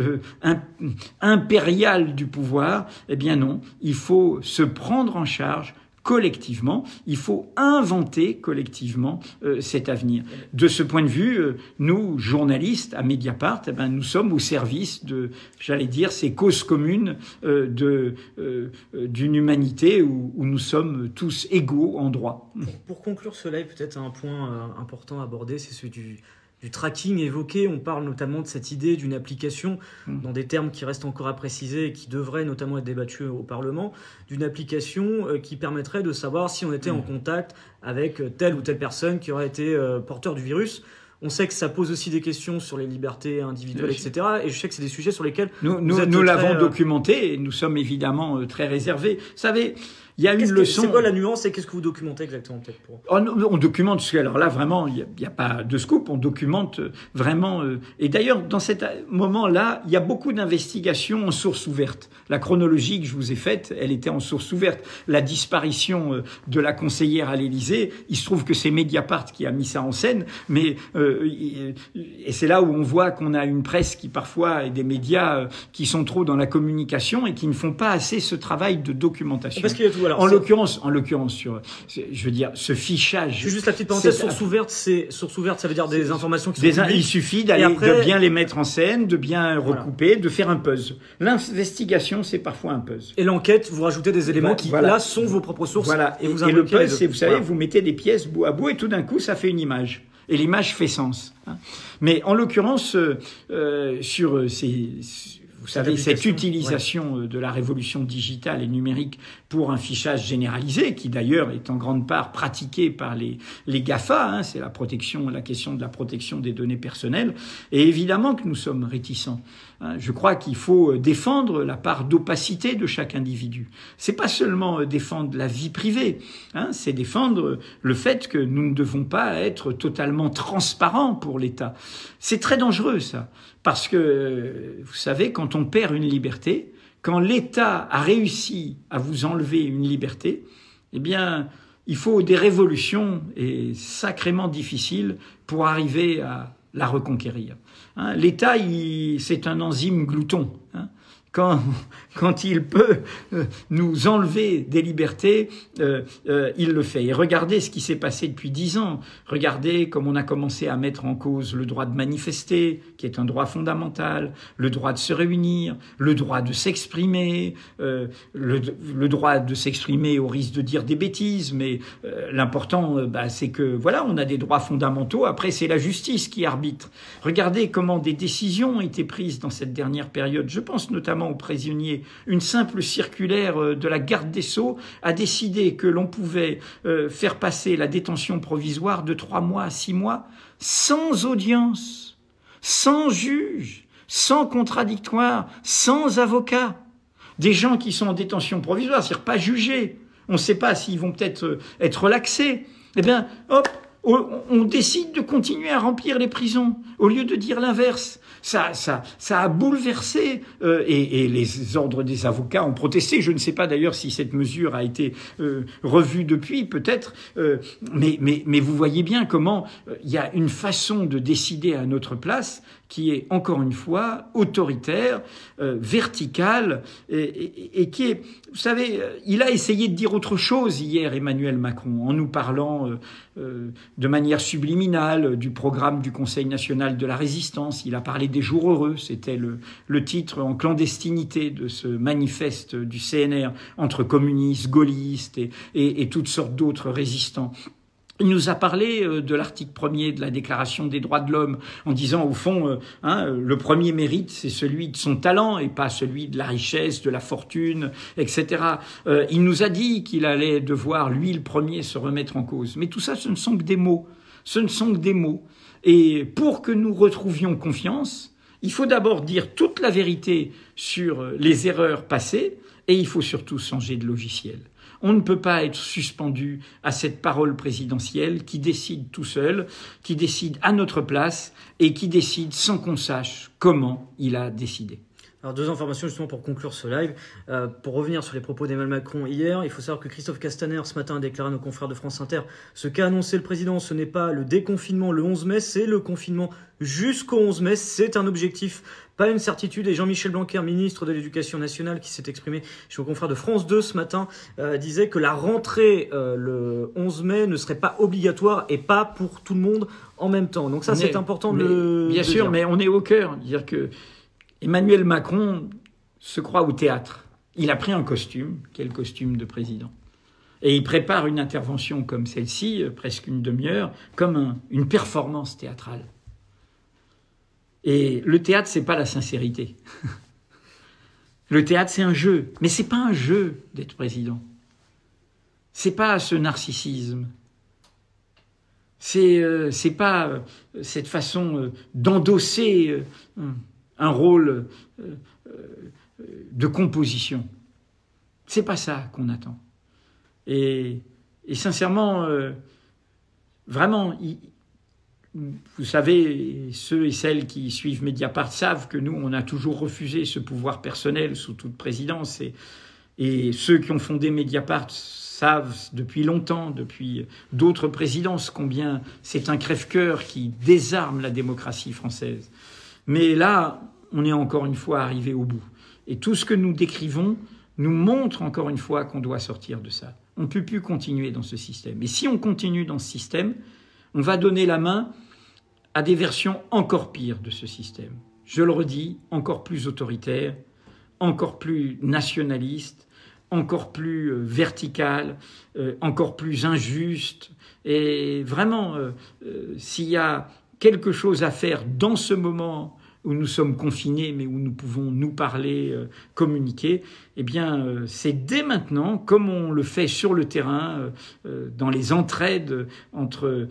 impériale du pouvoir. Eh bien non, il faut se prendre en charge collectivement, il faut inventer collectivement cet avenir. De ce point de vue, nous, journalistes, à Mediapart, nous sommes au service de, j'allais dire, ces causes communes d'une humanité où nous sommes tous égaux en droit. Pour conclure ce live, peut-être un point important à aborder, c'est celui du tracking évoqué. On parle notamment de cette idée d'une application, dans des termes qui restent encore à préciser et qui devraient notamment être débattus au Parlement, d'une application qui permettrait de savoir si on était en contact avec telle ou telle personne qui aurait été porteur du virus. On sait que ça pose aussi des questions sur les libertés individuelles, etc. Et je sais que c'est des sujets sur lesquels nous l'avons documenté et nous sommes évidemment très réservés. Vous savez, il y a une leçon. C'est quoi la nuance et qu'est-ce que vous documentez exactement peut-être pour... On documente, alors là vraiment, il n'y a pas de scoop, on documente vraiment. Et d'ailleurs, dans ce moment-là, il y a beaucoup d'investigations en source ouverte. La chronologie que je vous ai faite, elle était en source ouverte. La disparition de la conseillère à l'Élysée, il se trouve que c'est Mediapart qui a mis ça en scène, mais et c'est là où on voit qu'on a une presse qui parfois et des médias qui sont trop dans la communication et qui ne font pas assez ce travail de documentation. Parce qu'il y a tout. Alors, en l'occurrence, je veux dire, ce fichage. C'est juste la petite parenthèse, source ouverte, ça veut dire des informations qui sont publiques. Il suffit de bien les mettre en scène, de bien recouper, de faire un puzzle. L'investigation, c'est parfois un puzzle. Et l'enquête, vous rajoutez des éléments qui, là, sont vos propres sources. Voilà. Et le puzzle, c'est, vous savez, vous mettez des pièces bout à bout et tout d'un coup, ça fait une image. Et l'image fait sens. Mais en l'occurrence, vous savez, cette utilisation de la révolution digitale et numérique pour un fichage généralisé, qui d'ailleurs est en grande part pratiqué par les GAFA, hein, c'est la question de la protection des données personnelles. Et évidemment que nous sommes réticents. Je crois qu'il faut défendre la part d'opacité de chaque individu. C'est pas seulement défendre la vie privée, hein, c'est défendre le fait que nous ne devons pas être totalement transparents pour l'État. C'est très dangereux, ça, parce que, vous savez, quand on perd une liberté, quand l'État a réussi à vous enlever une liberté, eh bien, il faut des révolutions et sacrément difficiles pour arriver à la reconquérir. Hein, l'État, c'est un enzyme glouton. Hein. Quand il peut nous enlever des libertés, il le fait. Et regardez ce qui s'est passé depuis 10 ans. Regardez comme on a commencé à mettre en cause le droit de manifester, qui est un droit fondamental, le droit de se réunir, le droit de s'exprimer, le droit de s'exprimer au risque de dire des bêtises, mais l'important, c'est que voilà, on a des droits fondamentaux. Après, c'est la justice qui arbitre. Regardez comment des décisions ont été prises dans cette dernière période. Je pense notamment aux prisonniers. Une simple circulaire de la garde des Sceaux a décidé que l'on pouvait faire passer la détention provisoire de 3 mois à 6 mois sans audience, sans juge, sans contradictoire, sans avocat. Des gens qui sont en détention provisoire, c'est-à-dire pas jugés. On ne sait pas s'ils vont peut-être être relaxés. Eh bien, hop, on décide de continuer à remplir les prisons au lieu de dire l'inverse. Ça a bouleversé et les ordres des avocats ont protesté. Je ne sais pas d'ailleurs si cette mesure a été revue depuis, peut-être. Mais vous voyez bien comment il y a une façon de décider à notre place qui est encore une fois autoritaire, verticale et qui est, vous savez, il a essayé de dire autre chose hier, Emmanuel Macron, en nous parlant de manière subliminale du programme du Conseil national de la résistance. Il a parlé des jours heureux, c'était le titre en clandestinité de ce manifeste du CNR entre communistes, gaullistes et toutes sortes d'autres résistants. Il nous a parlé de l'article 1er de la Déclaration des droits de l'homme en disant, au fond, le premier mérite, c'est celui de son talent et pas celui de la richesse, de la fortune, etc. Il nous a dit qu'il allait devoir, lui, le premier, se remettre en cause. Mais tout ça, ce ne sont que des mots. Ce ne sont que des mots. Et pour que nous retrouvions confiance, il faut d'abord dire toute la vérité sur les erreurs passées et il faut surtout changer de logiciel. On ne peut pas être suspendu à cette parole présidentielle qui décide tout seul, qui décide à notre place et qui décide sans qu'on sache comment il a décidé. Alors 2 informations justement pour conclure ce live. Pour revenir sur les propos d'Emmanuel Macron hier, il faut savoir que Christophe Castaner ce matin a déclaré à nos confrères de France Inter ce qu'a annoncé le président, ce n'est pas le déconfinement le 11 mai, c'est le confinement jusqu'au 11 mai. C'est un objectif, pas une certitude. Et Jean-Michel Blanquer, ministre de l'Éducation nationale, qui s'est exprimé chez nos confrères de France 2 ce matin, disait que la rentrée le 11 mai ne serait pas obligatoire et pas pour tout le monde en même temps. Donc ça, c'est important de le bien sûr, mais on est au cœur. Dire que Emmanuel Macron se croit au théâtre. Il a pris un costume, qui est le costume de président. Et il prépare une intervention comme celle-ci, presque une demi-heure, comme une performance théâtrale. Et le théâtre, c'est pas la sincérité. Le théâtre, c'est un jeu. Mais c'est pas un jeu d'être président. C'est pas ce narcissisme. C'est pas cette façon d'endosser un rôle de composition. C'est pas ça qu'on attend. Et sincèrement, vraiment, vous savez, ceux et celles qui suivent Mediapart savent que nous, on a toujours refusé ce pouvoir personnel sous toute présidence. Et ceux qui ont fondé Mediapart savent depuis longtemps, depuis d'autres présidences, combien c'est un crève-cœur qui désarme la démocratie française. Mais là, on est encore une fois arrivé au bout. Et tout ce que nous décrivons nous montre encore une fois qu'on doit sortir de ça. On ne peut plus continuer dans ce système. Et si on continue dans ce système, on va donner la main à des versions encore pires de ce système. Je le redis, encore plus autoritaire, encore plus nationaliste, encore plus vertical, encore plus injuste. Et vraiment, s'il y a quelque chose à faire dans ce moment où nous sommes confinés, mais où nous pouvons nous parler, communiquer, eh bien, c'est dès maintenant, comme on le fait sur le terrain, dans les entraides entre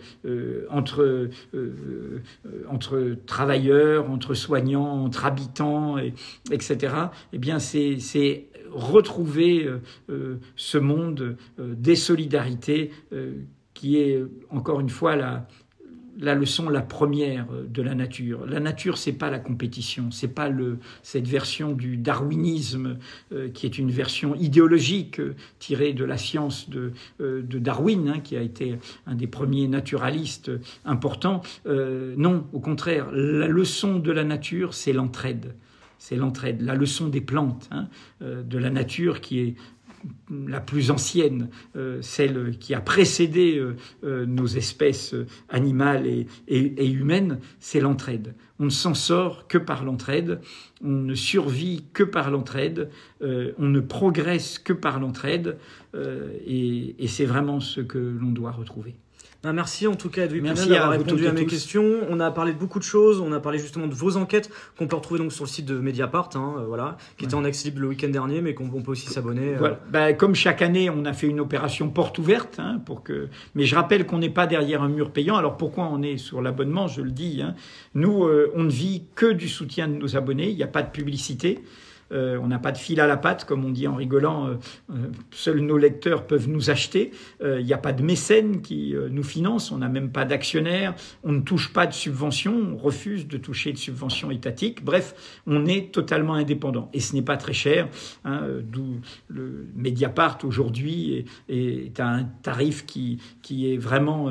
travailleurs, entre soignants, entre habitants, etc. Eh bien, c'est retrouver ce monde des solidarités qui est, encore une fois, la leçon la première de la nature. La nature, c'est pas la compétition, c'est pas cette version du darwinisme qui est une version idéologique tirée de la science de Darwin, qui a été un des premiers naturalistes importants. Non, au contraire, la leçon de la nature, c'est l'entraide. C'est l'entraide, la leçon des plantes, de la nature qui est la plus ancienne, celle qui a précédé nos espèces animales et humaines, c'est l'entraide. On ne s'en sort que par l'entraide, on ne survit que par l'entraide, on ne progresse que par l'entraide, et c'est vraiment ce que l'on doit retrouver. Merci en tout cas Edoui Plenel d'avoir répondu à mes questions. On a parlé de beaucoup de choses, on a parlé justement de vos enquêtes qu'on peut retrouver donc sur le site de Mediapart, qui était en accès libre le week-end dernier, mais qu'on peut aussi s'abonner. Voilà. Comme chaque année, on a fait une opération porte ouverte, mais je rappelle qu'on n'est pas derrière un mur payant. Alors pourquoi on est sur l'abonnement, je le dis. Nous, on ne vit que du soutien de nos abonnés, il n'y a pas de publicité. On n'a pas de fil à la patte, comme on dit en rigolant. Seuls nos lecteurs peuvent nous acheter. Il n'y a pas de mécènes qui nous financent. On n'a même pas d'actionnaires. On ne touche pas de subventions. On refuse de toucher de subventions étatiques. Bref, on est totalement indépendant. Et ce n'est pas très cher. D'où le Mediapart aujourd'hui est à un tarif qui est vraiment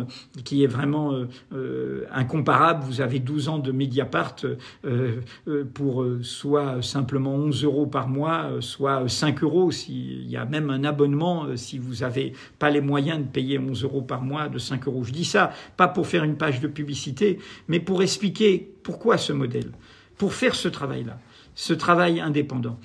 incomparable. Vous avez 12 ans de Mediapart pour soit simplement 11 € par mois, soit 5 €. Il y a même un abonnement si vous n'avez pas les moyens de payer 11 € par mois de 5 €. Je dis ça pas pour faire une page de publicité, mais pour expliquer pourquoi ce modèle, pour faire ce travail-là, ce travail indépendant.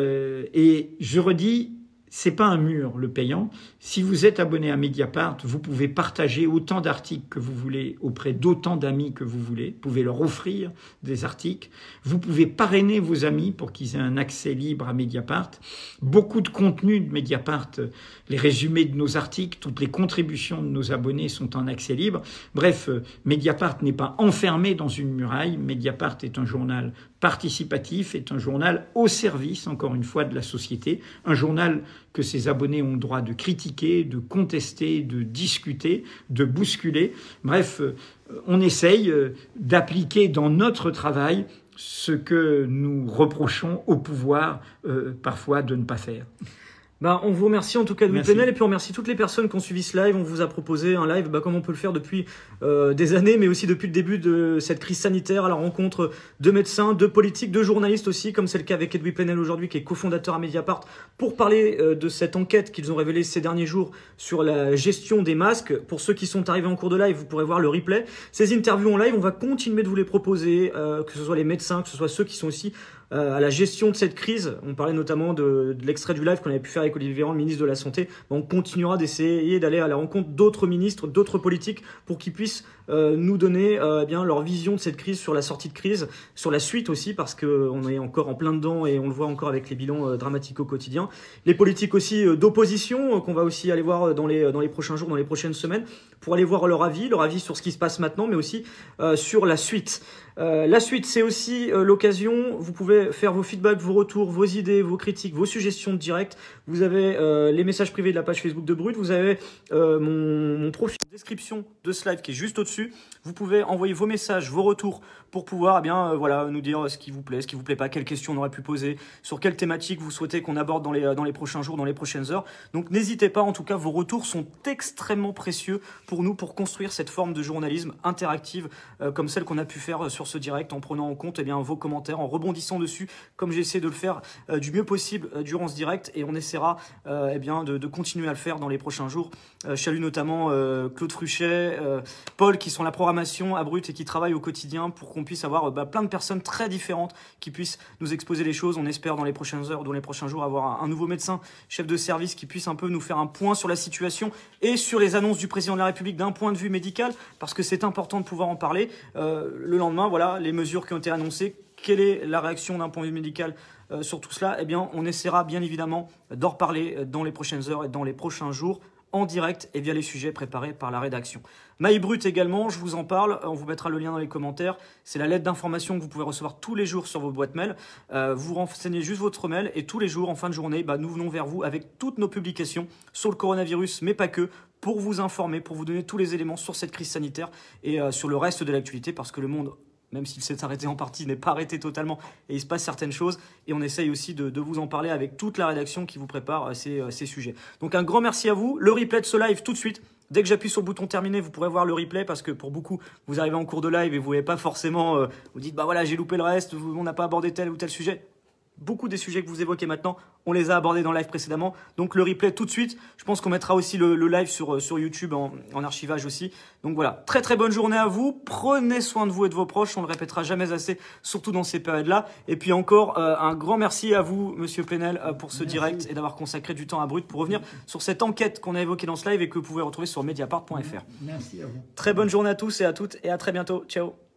Et je redis, c'est pas un mur, le payant. Si vous êtes abonné à Mediapart, vous pouvez partager autant d'articles que vous voulez auprès d'autant d'amis que vous voulez. Vous pouvez leur offrir des articles. Vous pouvez parrainer vos amis pour qu'ils aient un accès libre à Mediapart. Beaucoup de contenu de Mediapart, les résumés de nos articles, toutes les contributions de nos abonnés sont en accès libre. Bref, Mediapart n'est pas enfermé dans une muraille. Mediapart est un journal participatif, est un journal au service, encore une fois, de la société. Un journal que ses abonnés ont le droit de critiquer, de contester, de discuter, de bousculer. Bref, on essaye d'appliquer dans notre travail ce que nous reprochons au pouvoir parfois de ne pas faire. On vous remercie en tout cas Edoui Plenel, et puis on remercie toutes les personnes qui ont suivi ce live. On vous a proposé un live comme on peut le faire depuis des années, mais aussi depuis le début de cette crise sanitaire, à la rencontre de médecins, de politiques, de journalistes aussi, comme c'est le cas avec Edoui Plenel aujourd'hui, qui est cofondateur à Mediapart, pour parler de cette enquête qu'ils ont révélée ces derniers jours sur la gestion des masques. Pour ceux qui sont arrivés en cours de live, vous pourrez voir le replay. Ces interviews en live, on va continuer de vous les proposer, que ce soit les médecins, que ce soit ceux qui sont aussi à la gestion de cette crise. On parlait notamment de l'extrait du live qu'on avait pu faire avec Olivier Véran, le ministre de la Santé. On continuera d'essayer d'aller à la rencontre d'autres ministres, d'autres politiques, pour qu'ils puissent nous donner leur vision de cette crise, sur la sortie de crise, sur la suite aussi, parce qu'on est encore en plein dedans et on le voit encore avec les bilans dramatiques au quotidien. Les politiques aussi d'opposition, qu'on va aussi aller voir dans les prochains jours, dans les prochaines semaines, pour aller voir leur avis sur ce qui se passe maintenant, mais aussi sur la suite. La suite, c'est aussi l'occasion. Vous pouvez faire vos feedbacks, vos retours, vos idées, vos critiques, vos suggestions de direct. Vous avez les messages privés de la page Facebook de Brut. Vous avez mon profil de description de ce live qui est juste au-dessus. Vous pouvez envoyer vos messages, vos retours pour pouvoir nous dire ce qui vous plaît pas, quelles questions on aurait pu poser, sur quelle thématique vous souhaitez qu'on aborde dans les prochains jours, dans les prochaines heures. Donc n'hésitez pas, en tout cas, vos retours sont extrêmement précieux pour nous, pour construire cette forme de journalisme interactive comme celle qu'on a pu faire sur ce direct, en prenant en compte vos commentaires, en rebondissant dessus, comme j'ai essayé de le faire du mieux possible durant ce direct, et on essaiera de continuer à le faire dans les prochains jours. Je salue notamment Claude Fruchet, Paul, qui sont la programmation à Brut et qui travaillent au quotidien pour qu'on puisse avoir plein de personnes très différentes qui puissent nous exposer les choses. On espère dans les prochaines heures, dans les prochains jours, avoir un nouveau médecin, chef de service, qui puisse un peu nous faire un point sur la situation et sur les annonces du président de la République d'un point de vue médical, parce que c'est important de pouvoir en parler. Le lendemain, voilà, les mesures qui ont été annoncées, quelle est la réaction d'un point de vue médical sur tout cela? Eh bien, on essaiera bien évidemment d'en reparler dans les prochaines heures et dans les prochains jours, en direct et via les sujets préparés par la rédaction. MyBrut également, je vous en parle, on vous mettra le lien dans les commentaires. C'est la lettre d'information que vous pouvez recevoir tous les jours sur vos boîtes mail. Vous renseignez juste votre mail et tous les jours, en fin de journée, nous venons vers vous avec toutes nos publications sur le coronavirus, mais pas que, pour vous informer, pour vous donner tous les éléments sur cette crise sanitaire et sur le reste de l'actualité, parce que le monde, même s'il s'est arrêté en partie, n'est pas arrêté totalement et il se passe certaines choses. Et on essaye aussi de vous en parler avec toute la rédaction qui vous prépare ces sujets. Donc un grand merci à vous. Le replay de ce live tout de suite. Dès que j'appuie sur le bouton terminer, vous pourrez voir le replay parce que pour beaucoup, vous arrivez en cours de live et vous n'avez pas forcément, vous dites, bah voilà, j'ai loupé le reste, on n'a pas abordé tel ou tel sujet. Beaucoup des sujets que vous évoquez maintenant, on les a abordés dans le live précédemment. Donc le replay tout de suite. Je pense qu'on mettra aussi le live sur YouTube en archivage aussi. Donc voilà, très très bonne journée à vous. Prenez soin de vous et de vos proches. On ne le répétera jamais assez, surtout dans ces périodes-là. Et puis encore, un grand merci à vous, Monsieur Plenel, pour ce direct et d'avoir consacré du temps à Brut pour revenir sur cette enquête qu'on a évoquée dans ce live et que vous pouvez retrouver sur mediapart.fr. Merci à vous. Très bonne journée à tous et à toutes et à très bientôt. Ciao.